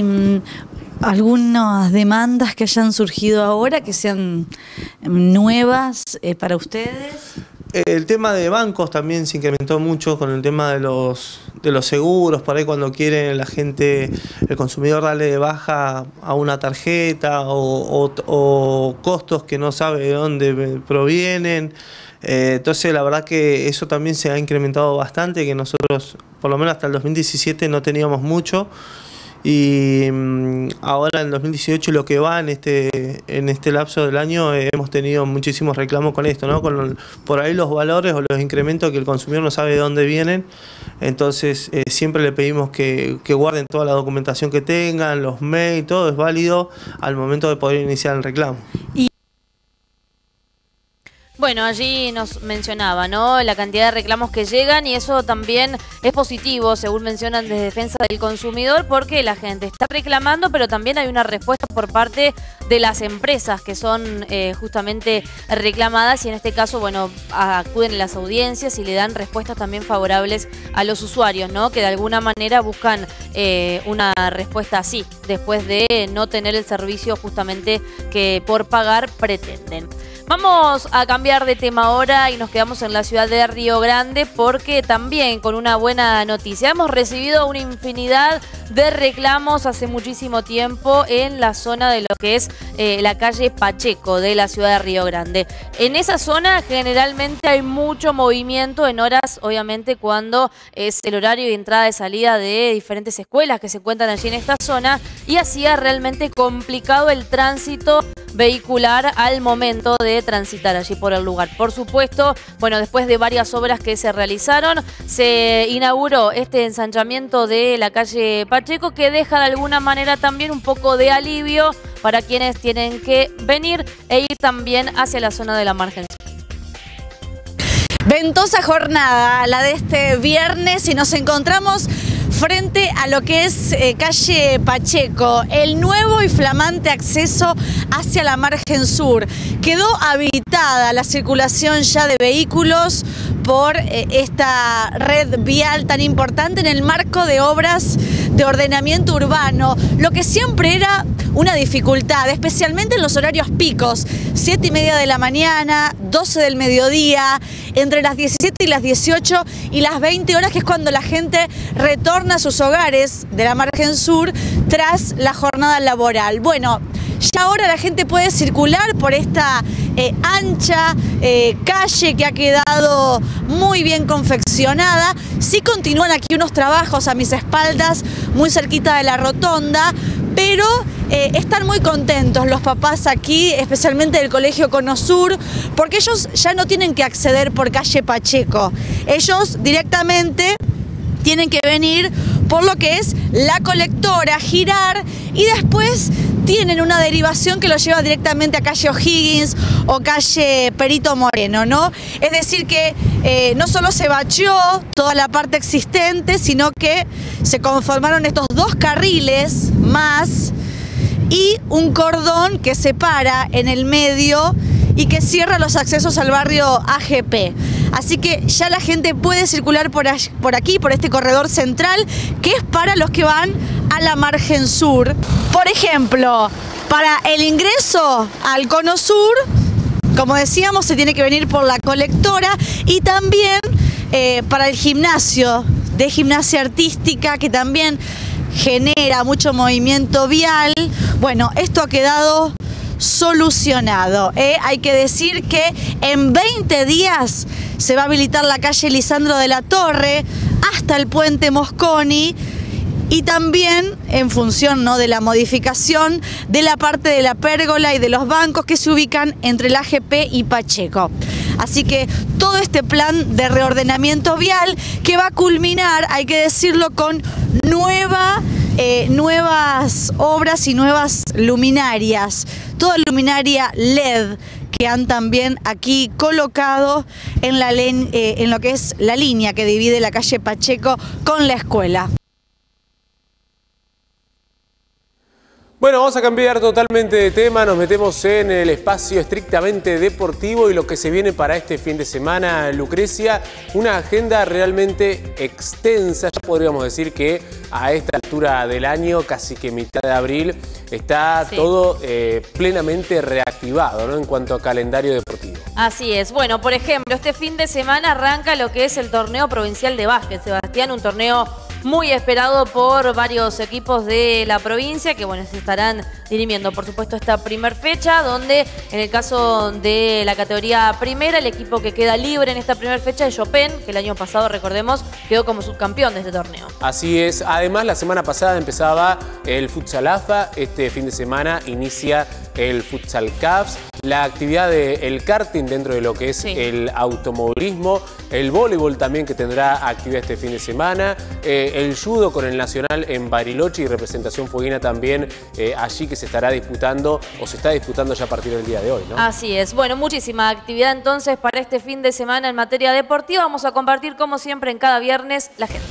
algunas demandas que hayan surgido ahora, que sean nuevas para ustedes? El tema de bancos también se incrementó mucho con el tema de los seguros. Por ahí cuando quiere la gente, el consumidor darle de baja a una tarjeta o costos que no sabe de dónde provienen. Entonces la verdad que eso también se ha incrementado bastante, que nosotros por lo menos hasta el 2017 no teníamos mucho y ahora en el 2018 lo que va en este lapso del año hemos tenido muchísimos reclamos con esto, ¿no? Por ahí los valores o los incrementos que el consumidor no sabe de dónde vienen, entonces siempre le pedimos que guarden toda la documentación que tengan, los mails, todo es válido al momento de poder iniciar el reclamo. Bueno, allí nos mencionaba, ¿no?, la cantidad de reclamos que llegan y eso también es positivo, según mencionan desde Defensa del Consumidor, porque la gente está reclamando, pero también hay una respuesta por parte de las empresas que son justamente reclamadas y en este caso, bueno, acuden a las audiencias y le dan respuestas también favorables a los usuarios, ¿no?, que de alguna manera buscan una respuesta así, después de no tener el servicio justamente que por pagar pretenden. Vamos a cambiar de tema ahora y nos quedamos en la ciudad de Río Grande porque también con una buena noticia. Hemos recibido una infinidad de reclamos hace muchísimo tiempo en la zona de lo que es la calle Pacheco de la ciudad de Río Grande. En esa zona generalmente hay mucho movimiento en horas, obviamente, cuando es el horario de entrada y salida de diferentes escuelas que se encuentran allí en esta zona y hacía realmente complicado el tránsito vehicular al momento de transitar allí por el lugar. Por supuesto, bueno, después de varias obras que se realizaron, se inauguró este ensanchamiento de la calle Pacheco que deja de alguna manera también un poco de alivio para quienes tienen que venir e ir también hacia la zona de la margen. Ventosa jornada, la de este viernes, y nos encontramos frente a lo que es calle Pacheco, el nuevo y flamante acceso hacia la margen sur. Quedó habilitada la circulación ya de vehículos por esta red vial tan importante en el marco de obras de ordenamiento urbano, lo que siempre era una dificultad, especialmente en los horarios picos, 7:30 de la mañana, 12 del mediodía, entre las 17 y las 18 y las 20 horas, que es cuando la gente retorna a sus hogares de la margen sur tras la jornada laboral. Bueno, ya ahora la gente puede circular por esta ancha calle que ha quedado muy bien confeccionada. Sí continúan aquí unos trabajos a mis espaldas, muy cerquita de la rotonda, pero están muy contentos los papás aquí, especialmente del Colegio Cono Sur, porque ellos ya no tienen que acceder por calle Pacheco. Ellos directamente tienen que venir por lo que es la colectora, girar, y después tienen una derivación que los lleva directamente a calle O'Higgins o calle Perito Moreno, ¿no? Es decir que no solo se bacheó toda la parte existente, sino que se conformaron estos 2 carriles más y un cordón que separa en el medio y que cierra los accesos al barrio AGP. Así que ya la gente puede circular por aquí, por este corredor central, que es para los que van a la margen sur. Por ejemplo, para el ingreso al Cono Sur, como decíamos, se tiene que venir por la colectora, y también para el gimnasio de gimnasia artística, que también genera mucho movimiento vial. Bueno, esto ha quedado solucionado. Hay que decir que en 20 días se va a habilitar la calle Lisandro de la Torre hasta el puente Mosconi, y también en función, ¿no?, de la modificación de la parte de la pérgola y de los bancos que se ubican entre el AGP y Pacheco. Así que todo este plan de reordenamiento vial que va a culminar, hay que decirlo, con nuevas obras y nuevas luminarias, toda luminaria LED que han también aquí colocado en lo que es la línea que divide la calle Pacheco con la escuela. Bueno, vamos a cambiar totalmente de tema, nos metemos en el espacio estrictamente deportivo y lo que se viene para este fin de semana, Lucrecia, una agenda realmente extensa. Ya podríamos decir que a esta altura del año, casi que mitad de abril, está todo plenamente reactivado, ¿no?, en cuanto a calendario deportivo. Así es. Bueno, por ejemplo, este fin de semana arranca lo que es el torneo provincial de básquet, Sebastián, un torneo muy esperado por varios equipos de la provincia que, bueno, se estarán dirimiendo, por supuesto, esta primer fecha, donde en el caso de la categoría primera, el equipo que queda libre en esta primera fecha es Chopin, que el año pasado, recordemos, quedó como subcampeón de este torneo. Así es. Además, la semana pasada empezaba el Futsal AFA, este fin de semana inicia el Futsal CAFS, la actividad del karting dentro de lo que es el automovilismo, el voleibol también, que tendrá actividad este fin de semana, el judo con el Nacional en Bariloche y representación fueguina también allí, que se estará disputando o se está disputando ya a partir del día de hoy, ¿no? Así es. Bueno, muchísima actividad entonces para este fin de semana en materia deportiva. Vamos a compartir, como siempre, en cada viernes la agenda.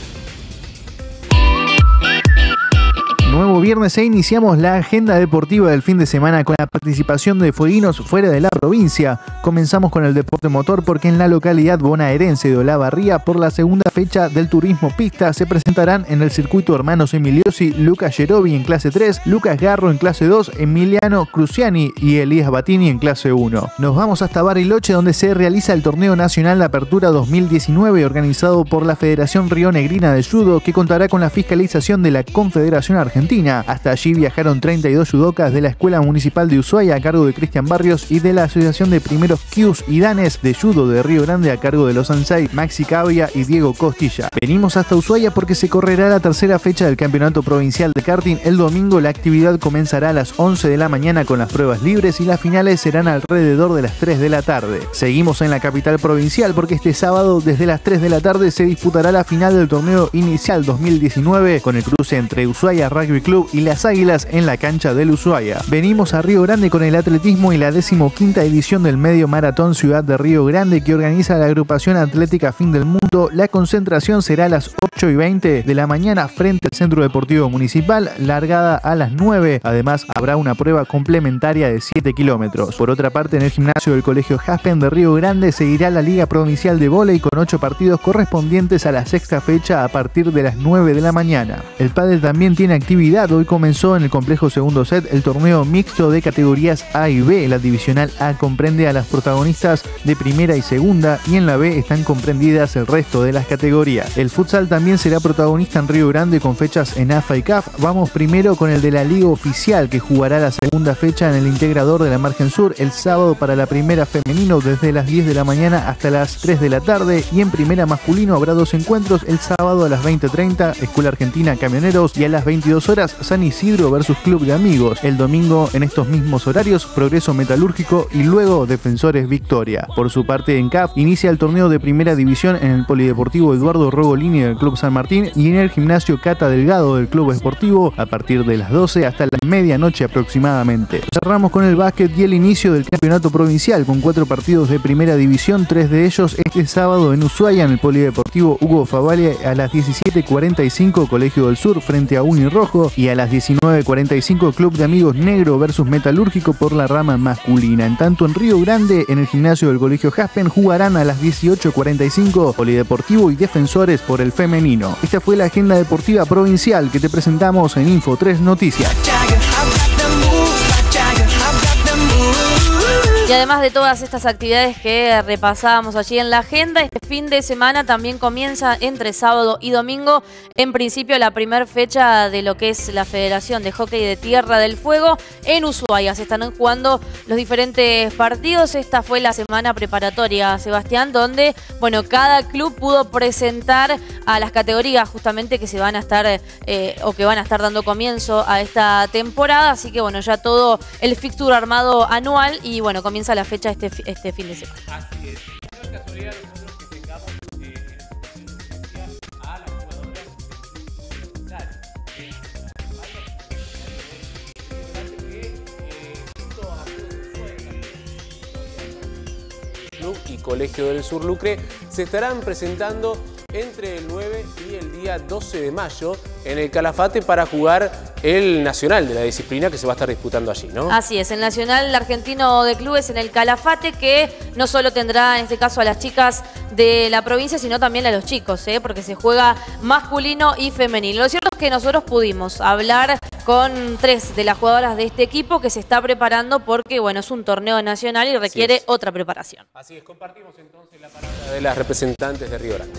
Nuevo viernes e iniciamos la agenda deportiva del fin de semana con la participación de fueguinos fuera de la provincia. Comenzamos con el deporte motor porque en la localidad bonaerense de Olavarría, por la segunda fecha del turismo pista, se presentarán en el circuito hermanos Emiliosi, Lucas Gerovi en clase 3, Lucas Garro en clase 2, Emiliano Cruciani y Elías Batini en clase 1. Nos vamos hasta Bariloche, donde se realiza el torneo nacional de Apertura 2019 organizado por la Federación Rionegrina de Judo, que contará con la fiscalización de la Confederación Argentina. Hasta allí viajaron 32 judocas de la Escuela Municipal de Ushuaia a cargo de Cristian Barrios y de la Asociación de Primeros Kyus y Danes de Judo de Río Grande a cargo de los sensei Maxi Cavia y Diego Costilla. Venimos hasta Ushuaia porque se correrá la tercera fecha del Campeonato Provincial de Karting. El domingo la actividad comenzará a las 11 de la mañana con las pruebas libres y las finales serán alrededor de las 3 de la tarde. Seguimos en la capital provincial porque este sábado desde las 3 de la tarde se disputará la final del torneo inicial 2019 con el cruce entre Ushuaia Rugby Rugby Club y las Águilas en la cancha del Ushuaia. Venimos a Río Grande con el atletismo y la 15ª edición del Medio Maratón Ciudad de Río Grande que organiza la agrupación atlética Fin del Mundo. La concentración será a las 8:20 de la mañana frente al Centro Deportivo Municipal, largada a las 9. Además, habrá una prueba complementaria de 7 kilómetros. Por otra parte, en el gimnasio del Colegio Jaspen de Río Grande seguirá la Liga Provincial de Vóley con 8 partidos correspondientes a la 6ª fecha a partir de las 9 de la mañana. El pádel también tiene actividad. Hoy comenzó en el complejo segundo set el torneo mixto de categorías A y B. La divisional A comprende a las protagonistas de primera y segunda y en la B están comprendidas el resto de las categorías. El futsal también será protagonista en Río Grande con fechas en AFA y CAF. Vamos primero con el de la Liga Oficial que jugará la segunda fecha en el Integrador de la Margen Sur el sábado para la primera femenino desde las 10 de la mañana hasta las 3 de la tarde y en primera masculino habrá 2 encuentros el sábado a las 20:30 Escuela Argentina Camioneros y a las 22 horas San Isidro versus Club de Amigos. El domingo en estos mismos horarios Progreso Metalúrgico y luego Defensores Victoria. Por su parte en CAF inicia el torneo de primera división en el Polideportivo Eduardo Rogolini del Club San Martín y en el Gimnasio Cata Delgado del Club Esportivo a partir de las 12 hasta la medianoche aproximadamente. Cerramos con el básquet y el inicio del campeonato provincial con 4 partidos de primera división, 3 de ellos este sábado en Ushuaia en el Polideportivo Hugo Favale a las 17:45 Colegio del Sur frente a Unirrojo y a las 19:45 Club de Amigos Negro versus Metalúrgico por la rama masculina. En tanto en Río Grande en el gimnasio del Colegio Jaspen jugarán a las 18:45 Polideportivo y Defensores por el femenino. Esta fue la agenda deportiva provincial que te presentamos en Info 3 Noticias. Y además de todas estas actividades que repasábamos allí en la agenda, este fin de semana también comienza entre sábado y domingo, en principio la primera fecha de lo que es la Federación de Hockey de Tierra del Fuego en Ushuaia. Se están jugando los diferentes partidos. Esta fue la semana preparatoria, Sebastián, donde bueno, cada club pudo presentar a las categorías justamente que se van a estar o que van a estar dando comienzo a esta temporada. Así que bueno, ya todo el fixture armado anual y bueno, comienza la fecha este fin de semana. Así es. No es casualidad nosotros que tengamos en exposición a las jugadoras Club y Colegio del Sur Lucre se estarán presentando entre el 9 y el día 12 de mayo en el Calafate para jugar el Nacional de la disciplina que se va a estar disputando allí, ¿no? Así es, el Nacional Argentino de Clubes en el Calafate, que no solo tendrá en este caso a las chicas de la provincia, sino también a los chicos, porque se juega masculino y femenino. Lo cierto es que nosotros pudimos hablar con 3 de las jugadoras de este equipo que se está preparando porque, bueno, es un torneo nacional y requiere otra preparación. Así es, compartimos entonces la palabra de las representantes de Río Grande.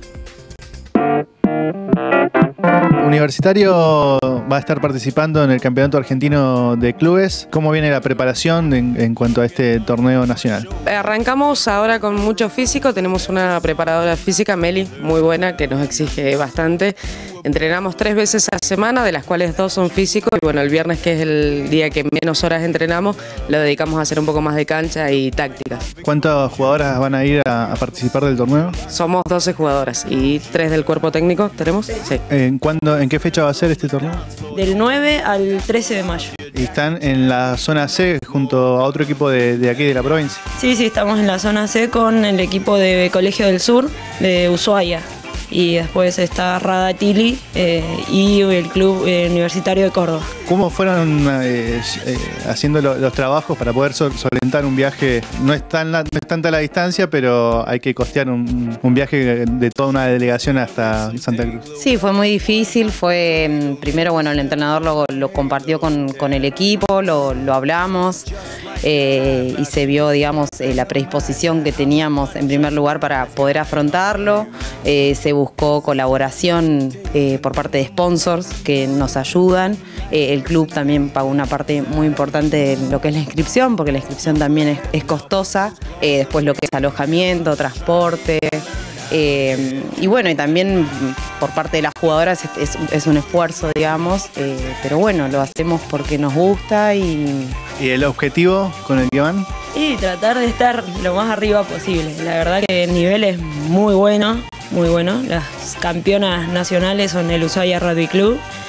Universitario va a estar participando en el Campeonato Argentino de Clubes. ¿Cómo viene la preparación en cuanto a este torneo nacional? Arrancamos ahora con mucho físico. Tenemos una preparadora física, Meli, muy buena, que nos exige bastante. Entrenamos 3 veces a la semana, de las cuales 2 son físicos. Y bueno, el viernes, que es el día que menos horas entrenamos, lo dedicamos a hacer un poco más de cancha y tácticas. ¿Cuántas jugadoras van a ir a participar del torneo? Somos 12 jugadoras y 3 del cuerpo técnico, ¿tenemos? Sí. ¿En qué fecha va a ser este torneo? Del 9 al 13 de mayo. ¿Y están en la zona C junto a otro equipo de aquí de la provincia? Sí, estamos en la zona C con el equipo de Colegio del Sur de Ushuaia. Y después está Radatili y el Club Universitario de Córdoba. ¿Cómo fueron haciendo los trabajos para poder solventar un viaje? No es tanta la distancia, pero hay que costear un viaje de toda una delegación hasta Santa Cruz. Sí, fue muy difícil. Primero, bueno, el entrenador lo compartió con el equipo, lo hablamos y se vio, digamos, la predisposición que teníamos en primer lugar para poder afrontarlo. Se buscó colaboración por parte de sponsors que nos ayudan. El club también pagó una parte muy importante de lo que es la inscripción, porque la inscripción también es costosa. Después lo que es alojamiento, transporte. Y bueno, y también por parte de las jugadoras es un esfuerzo, digamos, pero bueno, lo hacemos porque nos gusta. ¿Y el objetivo con el que van? Y tratar de estar lo más arriba posible. La verdad que el nivel es muy bueno, muy bueno. Las campeonas nacionales son el Ushuaia Rugby Club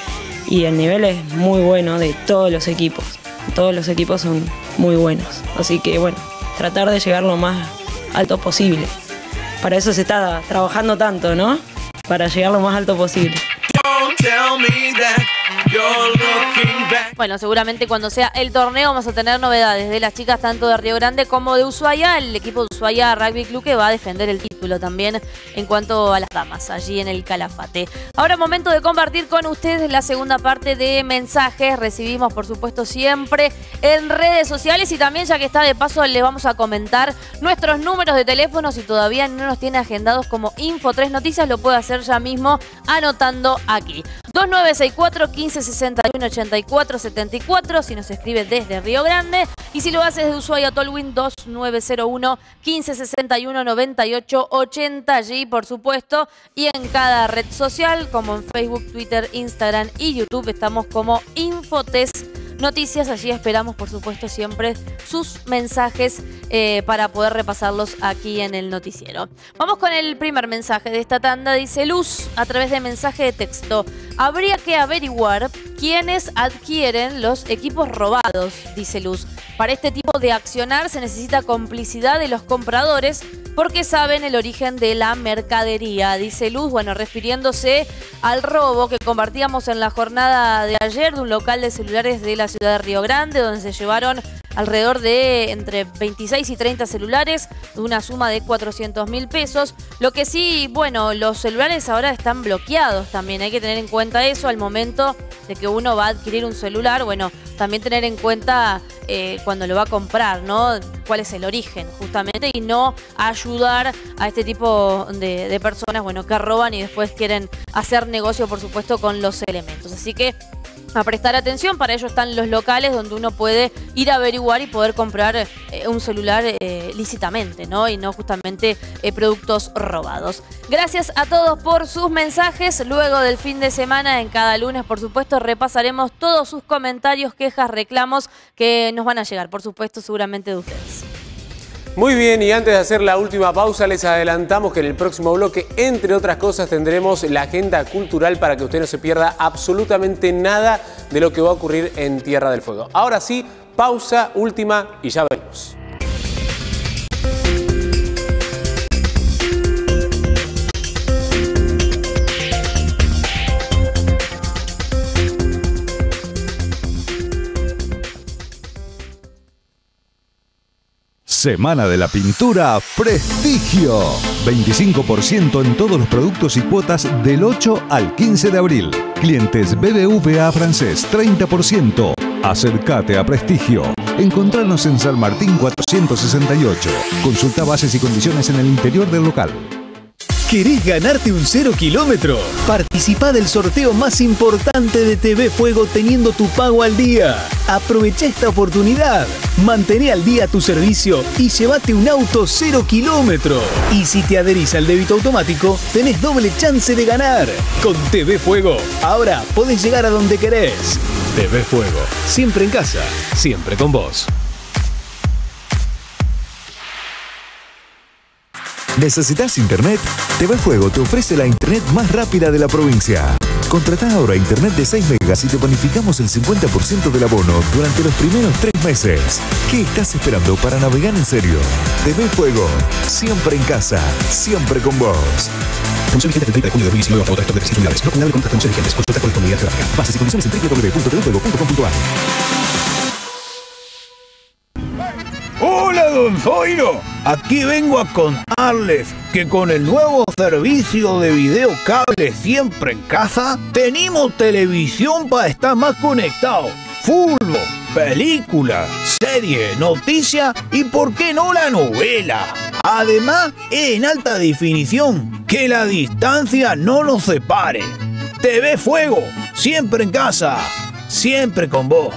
y el nivel es muy bueno de todos los equipos. Todos los equipos son muy buenos. Así que bueno, tratar de llegar lo más alto posible. Para eso se está trabajando tanto, ¿no? Para llegar lo más alto posible. Bueno, seguramente cuando sea el torneo vamos a tener novedades de las chicas tanto de Río Grande como de Ushuaia, el equipo de Ushuaia Rugby Club que va a defender el título también en cuanto a las damas allí en el Calafate. Ahora momento de compartir con ustedes la segunda parte de mensajes. Recibimos por supuesto siempre en redes sociales y también ya que está de paso les vamos a comentar nuestros números de teléfono. Si todavía no nos tiene agendados como Info3 Noticias lo puede hacer ya mismo anotando aquí. 2964 1561 84 74 si nos escribe desde Río Grande y si lo hace desde Ushuaia Tolwyn 2901 1561 98 80 allí por supuesto y en cada red social como en Facebook, Twitter, Instagram y YouTube estamos como Info3 Noticias. Allí esperamos por supuesto siempre sus mensajes para poder repasarlos aquí en el noticiero. Vamos con el primer mensaje de esta tanda. Dice Luz a través de mensaje de texto: habría que averiguar quiénes adquieren los equipos robados, dice Luz. Para este tipo de accionar se necesita complicidad de los compradores porque saben el origen de la mercadería, dice Luz. Bueno, refiriéndose al robo que compartíamos en la jornada de ayer de un local de celulares de la ciudad de Río Grande, donde se llevaron alrededor de entre 26 y 30 celulares de una suma de 400.000 pesos. Lo que sí, bueno, los celulares ahora están bloqueados también. Hay que tener en cuenta eso al momento de que uno va a adquirir un celular. Bueno, también tener en cuenta cuando lo va a comprar, ¿no? Cuál es el origen, justamente, y no ayudar a este tipo de personas, bueno, que roban y después quieren hacer negocio, por supuesto, con los elementos. Así que a prestar atención, para ello están los locales donde uno puede ir a averiguar y poder comprar un celular lícitamente, ¿no? Y no justamente productos robados. Gracias a todos por sus mensajes. Luego del fin de semana, en cada lunes, por supuesto, repasaremos todos sus comentarios, quejas, reclamos que nos van a llegar, por supuesto, seguramente de ustedes. Muy bien, y antes de hacer la última pausa, les adelantamos que en el próximo bloque, entre otras cosas, tendremos la agenda cultural para que usted no se pierda absolutamente nada de lo que va a ocurrir en Tierra del Fuego. Ahora sí, pausa última y ya venimos. Semana de la Pintura Prestigio. 25% en todos los productos y cuotas del 8 al 15 de abril. Clientes BBVA Francés, 30%. Acércate a Prestigio. Encontrarnos en San Martín 468. Consulta bases y condiciones en el interior del local. ¿Querés ganarte un 0 kilómetro? Participá del sorteo más importante de TV Fuego teniendo tu pago al día. Aprovecha esta oportunidad. Mantén al día tu servicio y llévate un auto 0 kilómetro. Y si te adherís al débito automático, tenés doble chance de ganar. Con TV Fuego, ahora podés llegar a donde querés. TV Fuego, siempre en casa, siempre con vos. ¿Necesitas internet? TV Fuego te ofrece la internet más rápida de la provincia. Contratá ahora internet de 6 megas y te bonificamos el 50% del abono durante los primeros 3 meses. ¿Qué estás esperando para navegar en serio? TV Fuego, siempre en casa, siempre con vos. Promoción vigente del 30 de junio de 2019 hasta stock de 300 unidades. No combinable con otras promociones vigentes. Consulta por disponibilidad geográfica. Bases y condiciones en www.tvfuego.com.ar. Hola, don Zoilo. Aquí vengo a contarles que con el nuevo servicio de video cable siempre en casa, tenemos televisión para estar más conectado. Fútbol, película, serie, noticia y por qué no la novela. Además, es en alta definición, que la distancia no nos separe. TV Fuego, siempre en casa, siempre con vos.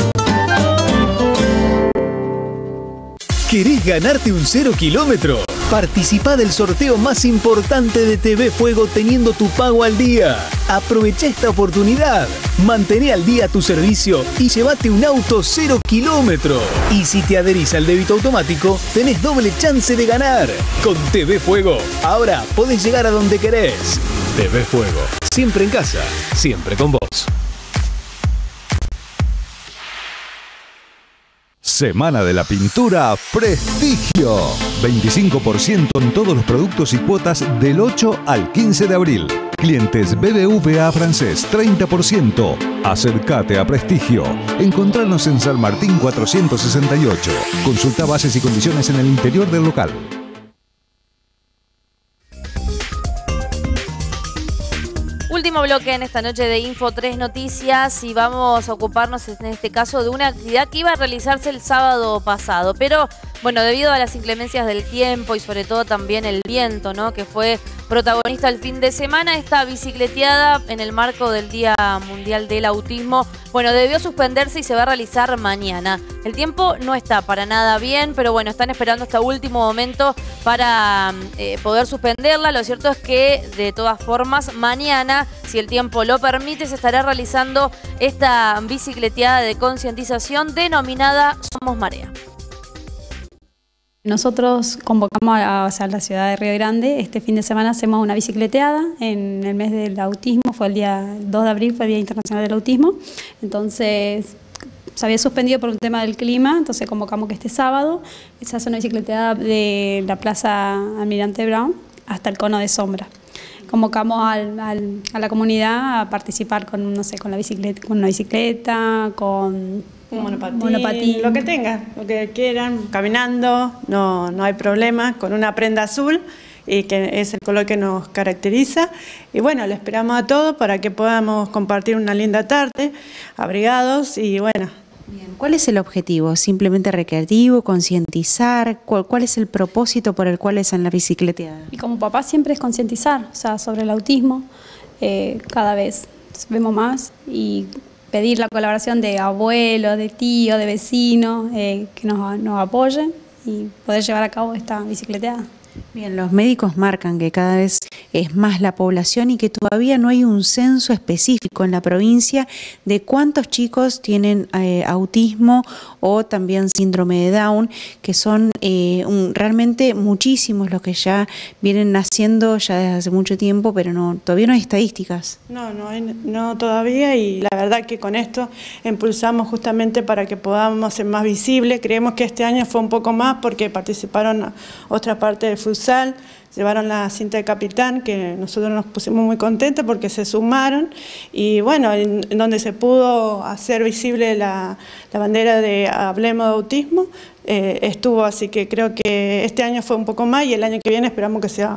¿Querés ganarte un 0 kilómetro? Participá del sorteo más importante de TV Fuego teniendo tu pago al día. Aprovecha esta oportunidad. Mantené al día tu servicio y llévate un auto 0 kilómetros. Y si te adherís al débito automático, tenés doble chance de ganar. Con TV Fuego, ahora podés llegar a donde querés. TV Fuego, siempre en casa, siempre con vos. Semana de la Pintura Prestigio. 25% en todos los productos y cuotas del 8 al 15 de abril. Clientes BBVA Francés, 30%. Acércate a Prestigio. Encontrarnos en San Martín 468. Consulta bases y condiciones en el interior del local. Último bloque en esta noche de Info 3 Noticias y vamos a ocuparnos en este caso de una actividad que iba a realizarse el sábado pasado, pero bueno, debido a las inclemencias del tiempo y sobre todo también el viento, ¿no?, que fue protagonista el fin de semana, esta bicicleteada en el marco del Día Mundial del Autismo, bueno, debió suspenderse y se va a realizar mañana. El tiempo no está para nada bien, pero bueno, están esperando hasta último momento para poder suspenderla. Lo cierto es que de todas formas mañana, si el tiempo lo permite, se estará realizando esta bicicleteada de concientización denominada Somos Marea. Nosotros convocamos a la ciudad de Río Grande. Este fin de semana hacemos una bicicleteada en el mes del autismo. Fue el día 2 de abril, fue el Día Internacional del Autismo. Entonces se había suspendido por un tema del clima, entonces convocamos que este sábado se hace una bicicleteada de la Plaza Almirante Brown hasta el Cono de Sombra. Convocamos a la comunidad a participar con, no sé, con una bicicleta, con un monopatín, lo que tengan, lo que quieran, caminando, no hay problema, con una prenda azul, y que es el color que nos caracteriza. Y bueno, le esperamos a todos para que podamos compartir una linda tarde, abrigados y bueno. Bien. ¿Cuál es el objetivo? ¿Simplemente recreativo, concientizar? ¿Cuál es el propósito por el cual es en la bicicleteada? Y como papá siempre es concientizar, o sea, sobre el autismo, cada vez vemos más y pedir la colaboración de abuelos, de tíos, de vecinos, que nos apoyen y poder llevar a cabo esta bicicleteada. Bien, los médicos marcan que cada vez es más la población y que todavía no hay un censo específico en la provincia de cuántos chicos tienen autismo o también síndrome de Down, que son realmente muchísimos los que ya vienen naciendo ya desde hace mucho tiempo, pero todavía no hay estadísticas. No todavía, y la verdad que con esto impulsamos justamente para que podamos ser más visibles. Creemos que este año fue un poco más porque participaron otra parte del futsal, llevaron la cinta de capitán, que nosotros nos pusimos muy contentos porque se sumaron, y bueno, en donde se pudo hacer visible la bandera de Hablemos de Autismo, estuvo, así que creo que este año fue un poco más y el año que viene esperamos que sea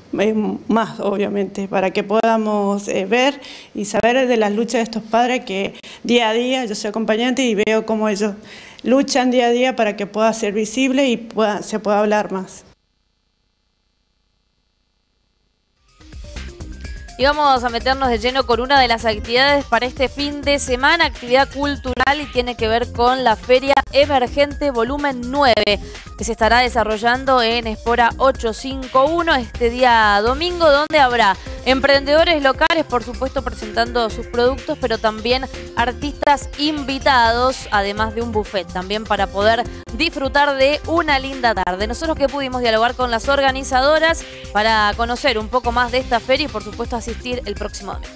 más, obviamente, para que podamos ver y saber de las luchas de estos padres que día a día, yo soy acompañante y veo cómo ellos luchan día a día para que pueda ser visible y se pueda hablar más. Y vamos a meternos de lleno con una de las actividades para este fin de semana, actividad cultural, y tiene que ver con la Feria Emergente Volumen 9, que se estará desarrollando en Espora 851 este día domingo, donde habrá emprendedores locales, por supuesto, presentando sus productos, pero también artistas invitados, además de un buffet también para poder disfrutar de una linda tarde. Nosotros que pudimos dialogar con las organizadoras para conocer un poco más de esta feria y, por supuesto, asistir el próximo domingo.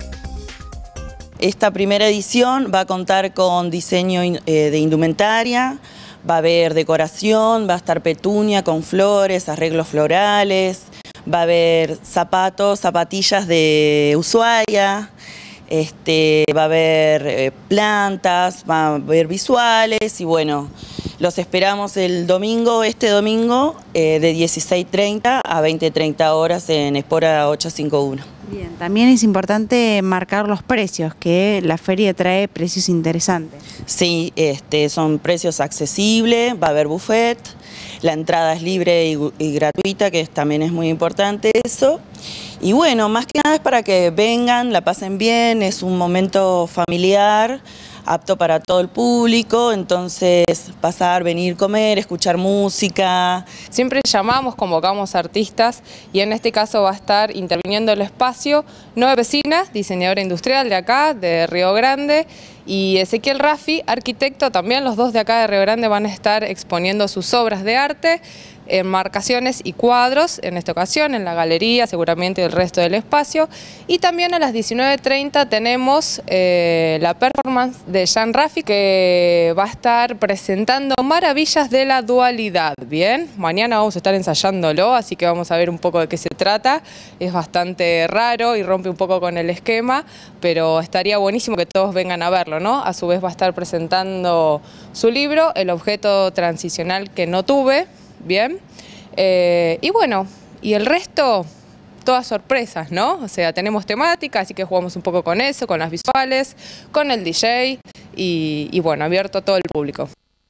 Esta primera edición va a contar con diseño de indumentaria, va a haber decoración, va a estar petunia con flores, arreglos florales, va a haber zapatos, zapatillas de Ushuaia, va a haber plantas, va a haber visuales y bueno, los esperamos el domingo, este domingo, de 16:30 a 20:30 horas en Espora 851. Bien, también es importante marcar los precios, que la feria trae precios interesantes. Sí, son precios accesibles, va a haber buffet, la entrada es libre y gratuita, que también es muy importante eso. Y bueno, más que nada es para que vengan, la pasen bien, es un momento familiar, apto para todo el público, entonces pasar, venir, comer, escuchar música. Siempre llamamos, convocamos artistas y en este caso va a estar interviniendo el espacio 9 vecinas, diseñadora industrial de acá, de Río Grande, y Ezequiel Raffi, arquitecto, también los dos de acá de Río Grande van a estar exponiendo sus obras de arte, enmarcaciones y cuadros, en esta ocasión en la galería, seguramente el resto del espacio. Y también a las 19:30 tenemos la performance de Jean Raffi, que va a estar presentando Maravillas de la Dualidad. Bien, mañana vamos a estar ensayándolo, así que vamos a ver un poco de qué se trata. Es bastante raro y rompe un poco con el esquema, pero estaría buenísimo que todos vengan a verlo, ¿no? A su vez va a estar presentando su libro, El objeto transicional que no tuve. Bien, y bueno, y el resto, todas sorpresas, ¿no? O sea, tenemos temática, así que jugamos un poco con eso, con las visuales, con el DJ y bueno, abierto a todo el público.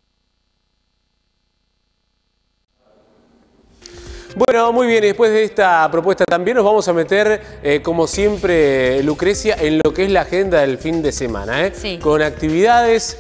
Bueno, muy bien, y después de esta propuesta también nos vamos a meter, como siempre, Lucrecia, en lo que es la agenda del fin de semana, Sí. Con actividades,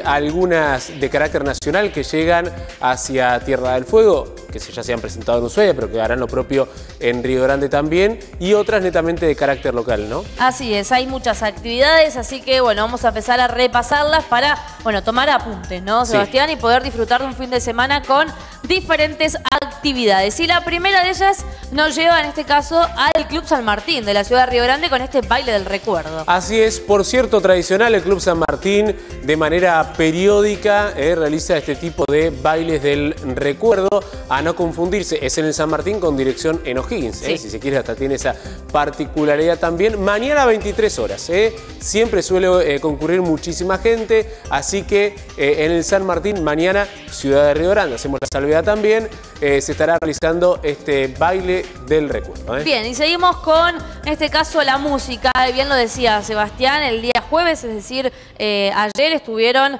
algunas de carácter nacional que llegan hacia Tierra del Fuego, que ya se han presentado en Ushuaia, pero que harán lo propio en Río Grande también, y otras netamente de carácter local, ¿no? Así es, hay muchas actividades, así que bueno, vamos a empezar a repasarlas para, bueno, tomar apuntes, ¿no, Sebastián? Sí. Y poder disfrutar de un fin de semana con diferentes actividades. Y la primera de ellas nos lleva en este caso al Club San Martín de la ciudad de Río Grande con este baile del recuerdo. Así es, por cierto, tradicional, el Club San Martín de manera periódica realiza este tipo de bailes del recuerdo, a no confundirse, es en el San Martín con dirección en O'Higgins, Sí. Si se quiere hasta tiene esa particularidad también. Mañana a 23 horas, siempre suele concurrir muchísima gente, así que en el San Martín, mañana, ciudad de Río Grande, hacemos la salvedad también, se estará realizando este baile del recuerdo. Bien, y seguimos con, en este caso, la música. Bien lo decía Sebastián, el día jueves, es decir, ayer estuvieron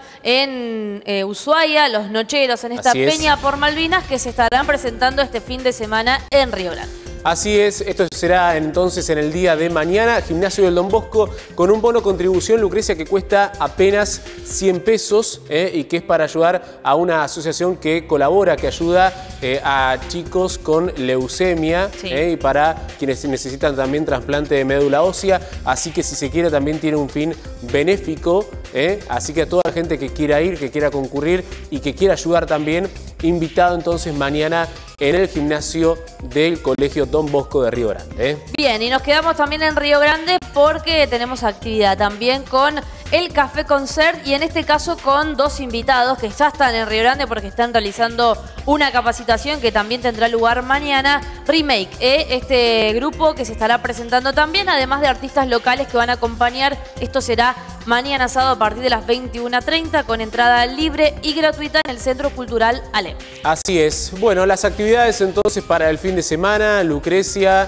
en Ushuaia los Nocheros, en esta peña por Malvinas, que se estarán presentando este fin de semana en Río Grande. Así es, esto será entonces en el día de mañana, Gimnasio del Don Bosco, con un bono contribución, Lucrecia, que cuesta apenas 100 pesos y que es para ayudar a una asociación que colabora, que ayuda a chicos con leucemia y para quienes necesitan también trasplante de médula ósea, así que si se quiere también tiene un fin benéfico, así que a toda la gente que quiera ir, que quiera concurrir y que quiera ayudar también, invitado entonces mañana en el gimnasio del Colegio Don Bosco de Río Grande. Bien, y nos quedamos también en Río Grande porque tenemos actividad también con el Café Concert y en este caso con dos invitados que ya están en Río Grande porque están realizando una capacitación que también tendrá lugar mañana. Remake, este grupo que se estará presentando también, además de artistas locales que van a acompañar. Esto será mañana sábado a partir de las 21:30 con entrada libre y gratuita en el Centro Cultural Alem. Así es. Bueno, las actividades entonces para el fin de semana, Lucrecia,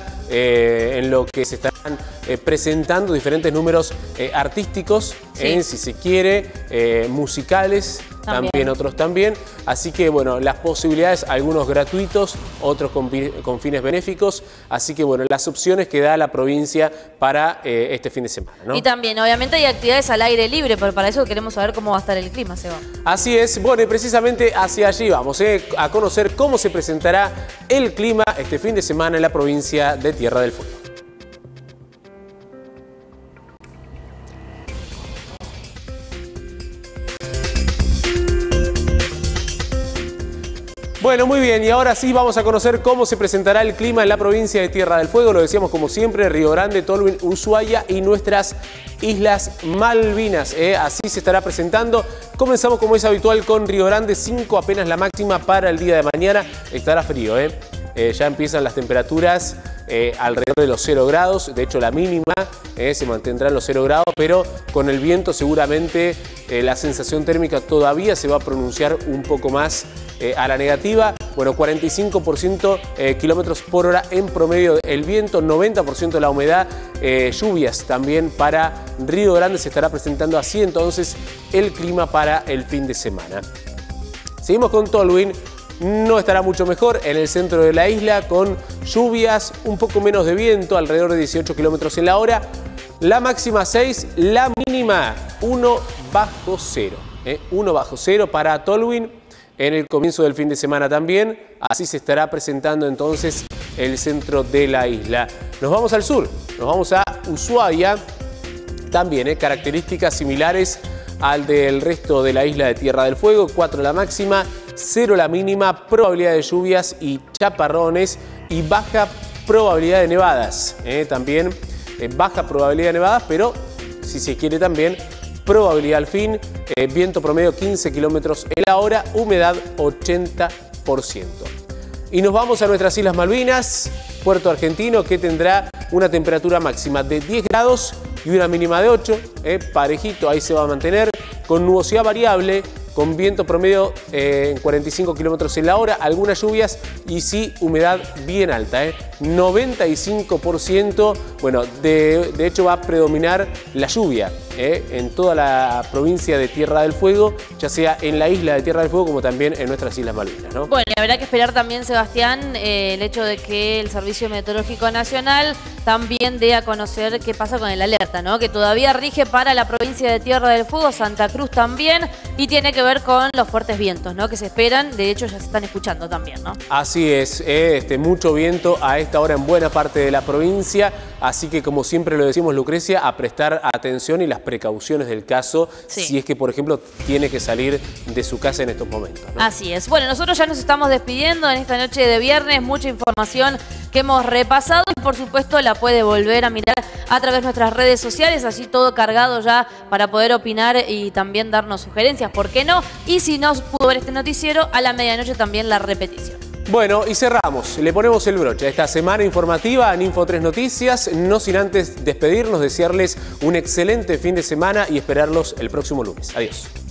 en lo que se estarán presentando diferentes números artísticos, si se quiere, musicales, también otros también. Así que bueno, las posibilidades, algunos gratuitos, otros con fines benéficos. Así que bueno, las opciones que da la provincia para este fin de semana, ¿no? Y también, obviamente, hay actividades al aire libre, pero para eso queremos saber cómo va a estar el clima, Seba. Así es. Bueno, y precisamente hacia allí vamos, a conocer cómo se presentará el clima este fin de semana en la provincia de Tierra del Fuego. Bueno, muy bien, y ahora sí vamos a conocer cómo se presentará el clima en la provincia de Tierra del Fuego. Lo decíamos como siempre, Río Grande, Tolwyn, Ushuaia y nuestras Islas Malvinas. Así se estará presentando. Comenzamos como es habitual con Río Grande, 5 apenas la máxima para el día de mañana. Estará frío, ya empiezan las temperaturas alrededor de los 0 grados. De hecho, la mínima se mantendrá en los 0 grados, pero con el viento seguramente la sensación térmica todavía se va a pronunciar un poco más a la negativa. Bueno, 45% kilómetros por hora en promedio el viento, 90% la humedad, lluvias también para Río Grande. Se estará presentando así entonces el clima para el fin de semana. Seguimos con Tolwyn. no estará mucho mejor en el centro de la isla, con lluvias, un poco menos de viento, alrededor de 18 kilómetros en la hora. La máxima 6, la mínima 1 bajo cero. 1 bajo cero para Tolwyn en el comienzo del fin de semana también. Así se estará presentando entonces el centro de la isla. Nos vamos al sur, nos vamos a Ushuaia. También características similares al del resto de la isla de Tierra del Fuego. 4 la máxima, 0 la mínima, probabilidad de lluvias y chaparrones y baja probabilidad de nevadas. También baja probabilidad de nevadas, pero si se quiere también probabilidad al fin. Viento promedio 15 kilómetros en la hora, humedad 80%. Y nos vamos a nuestras Islas Malvinas, Puerto Argentino, que tendrá una temperatura máxima de 10 grados y una mínima de 8, parejito, ahí se va a mantener, con nubosidad variable, con viento promedio en 45 kilómetros en la hora, algunas lluvias y sí humedad bien alta, 95%. Bueno, de hecho va a predominar la lluvia en toda la provincia de Tierra del Fuego, ya sea en la isla de Tierra del Fuego como también en nuestras Islas Malvinas, ¿no? Bueno, y habrá que esperar también, Sebastián, el hecho de que el Servicio Meteorológico Nacional también dé a conocer qué pasa con el alerta, ¿no? Que todavía rige para la provincia de Tierra del Fuego, Santa Cruz también, y tiene que ver con los fuertes vientos, ¿no? Que se esperan, de hecho ya se están escuchando también, ¿no? Así es, mucho viento a esta hora en buena parte de la provincia, así que como siempre lo decimos, Lucrecia, a prestar atención y las precauciones del caso, si es que, por ejemplo, tiene que salir de su casa en estos momentos, ¿no? Así es. Bueno, nosotros ya nos estamos despidiendo en esta noche de viernes, mucha información que hemos repasado y por supuesto la puede volver a mirar a través de nuestras redes sociales, así todo cargado ya para poder opinar y también darnos sugerencias, ¿por qué no? Y si no pudo ver este noticiero, a la medianoche también la repetición. Bueno, y cerramos, le ponemos el broche a esta semana informativa en Info3 Noticias, no sin antes despedirnos, desearles un excelente fin de semana y esperarlos el próximo lunes. Adiós.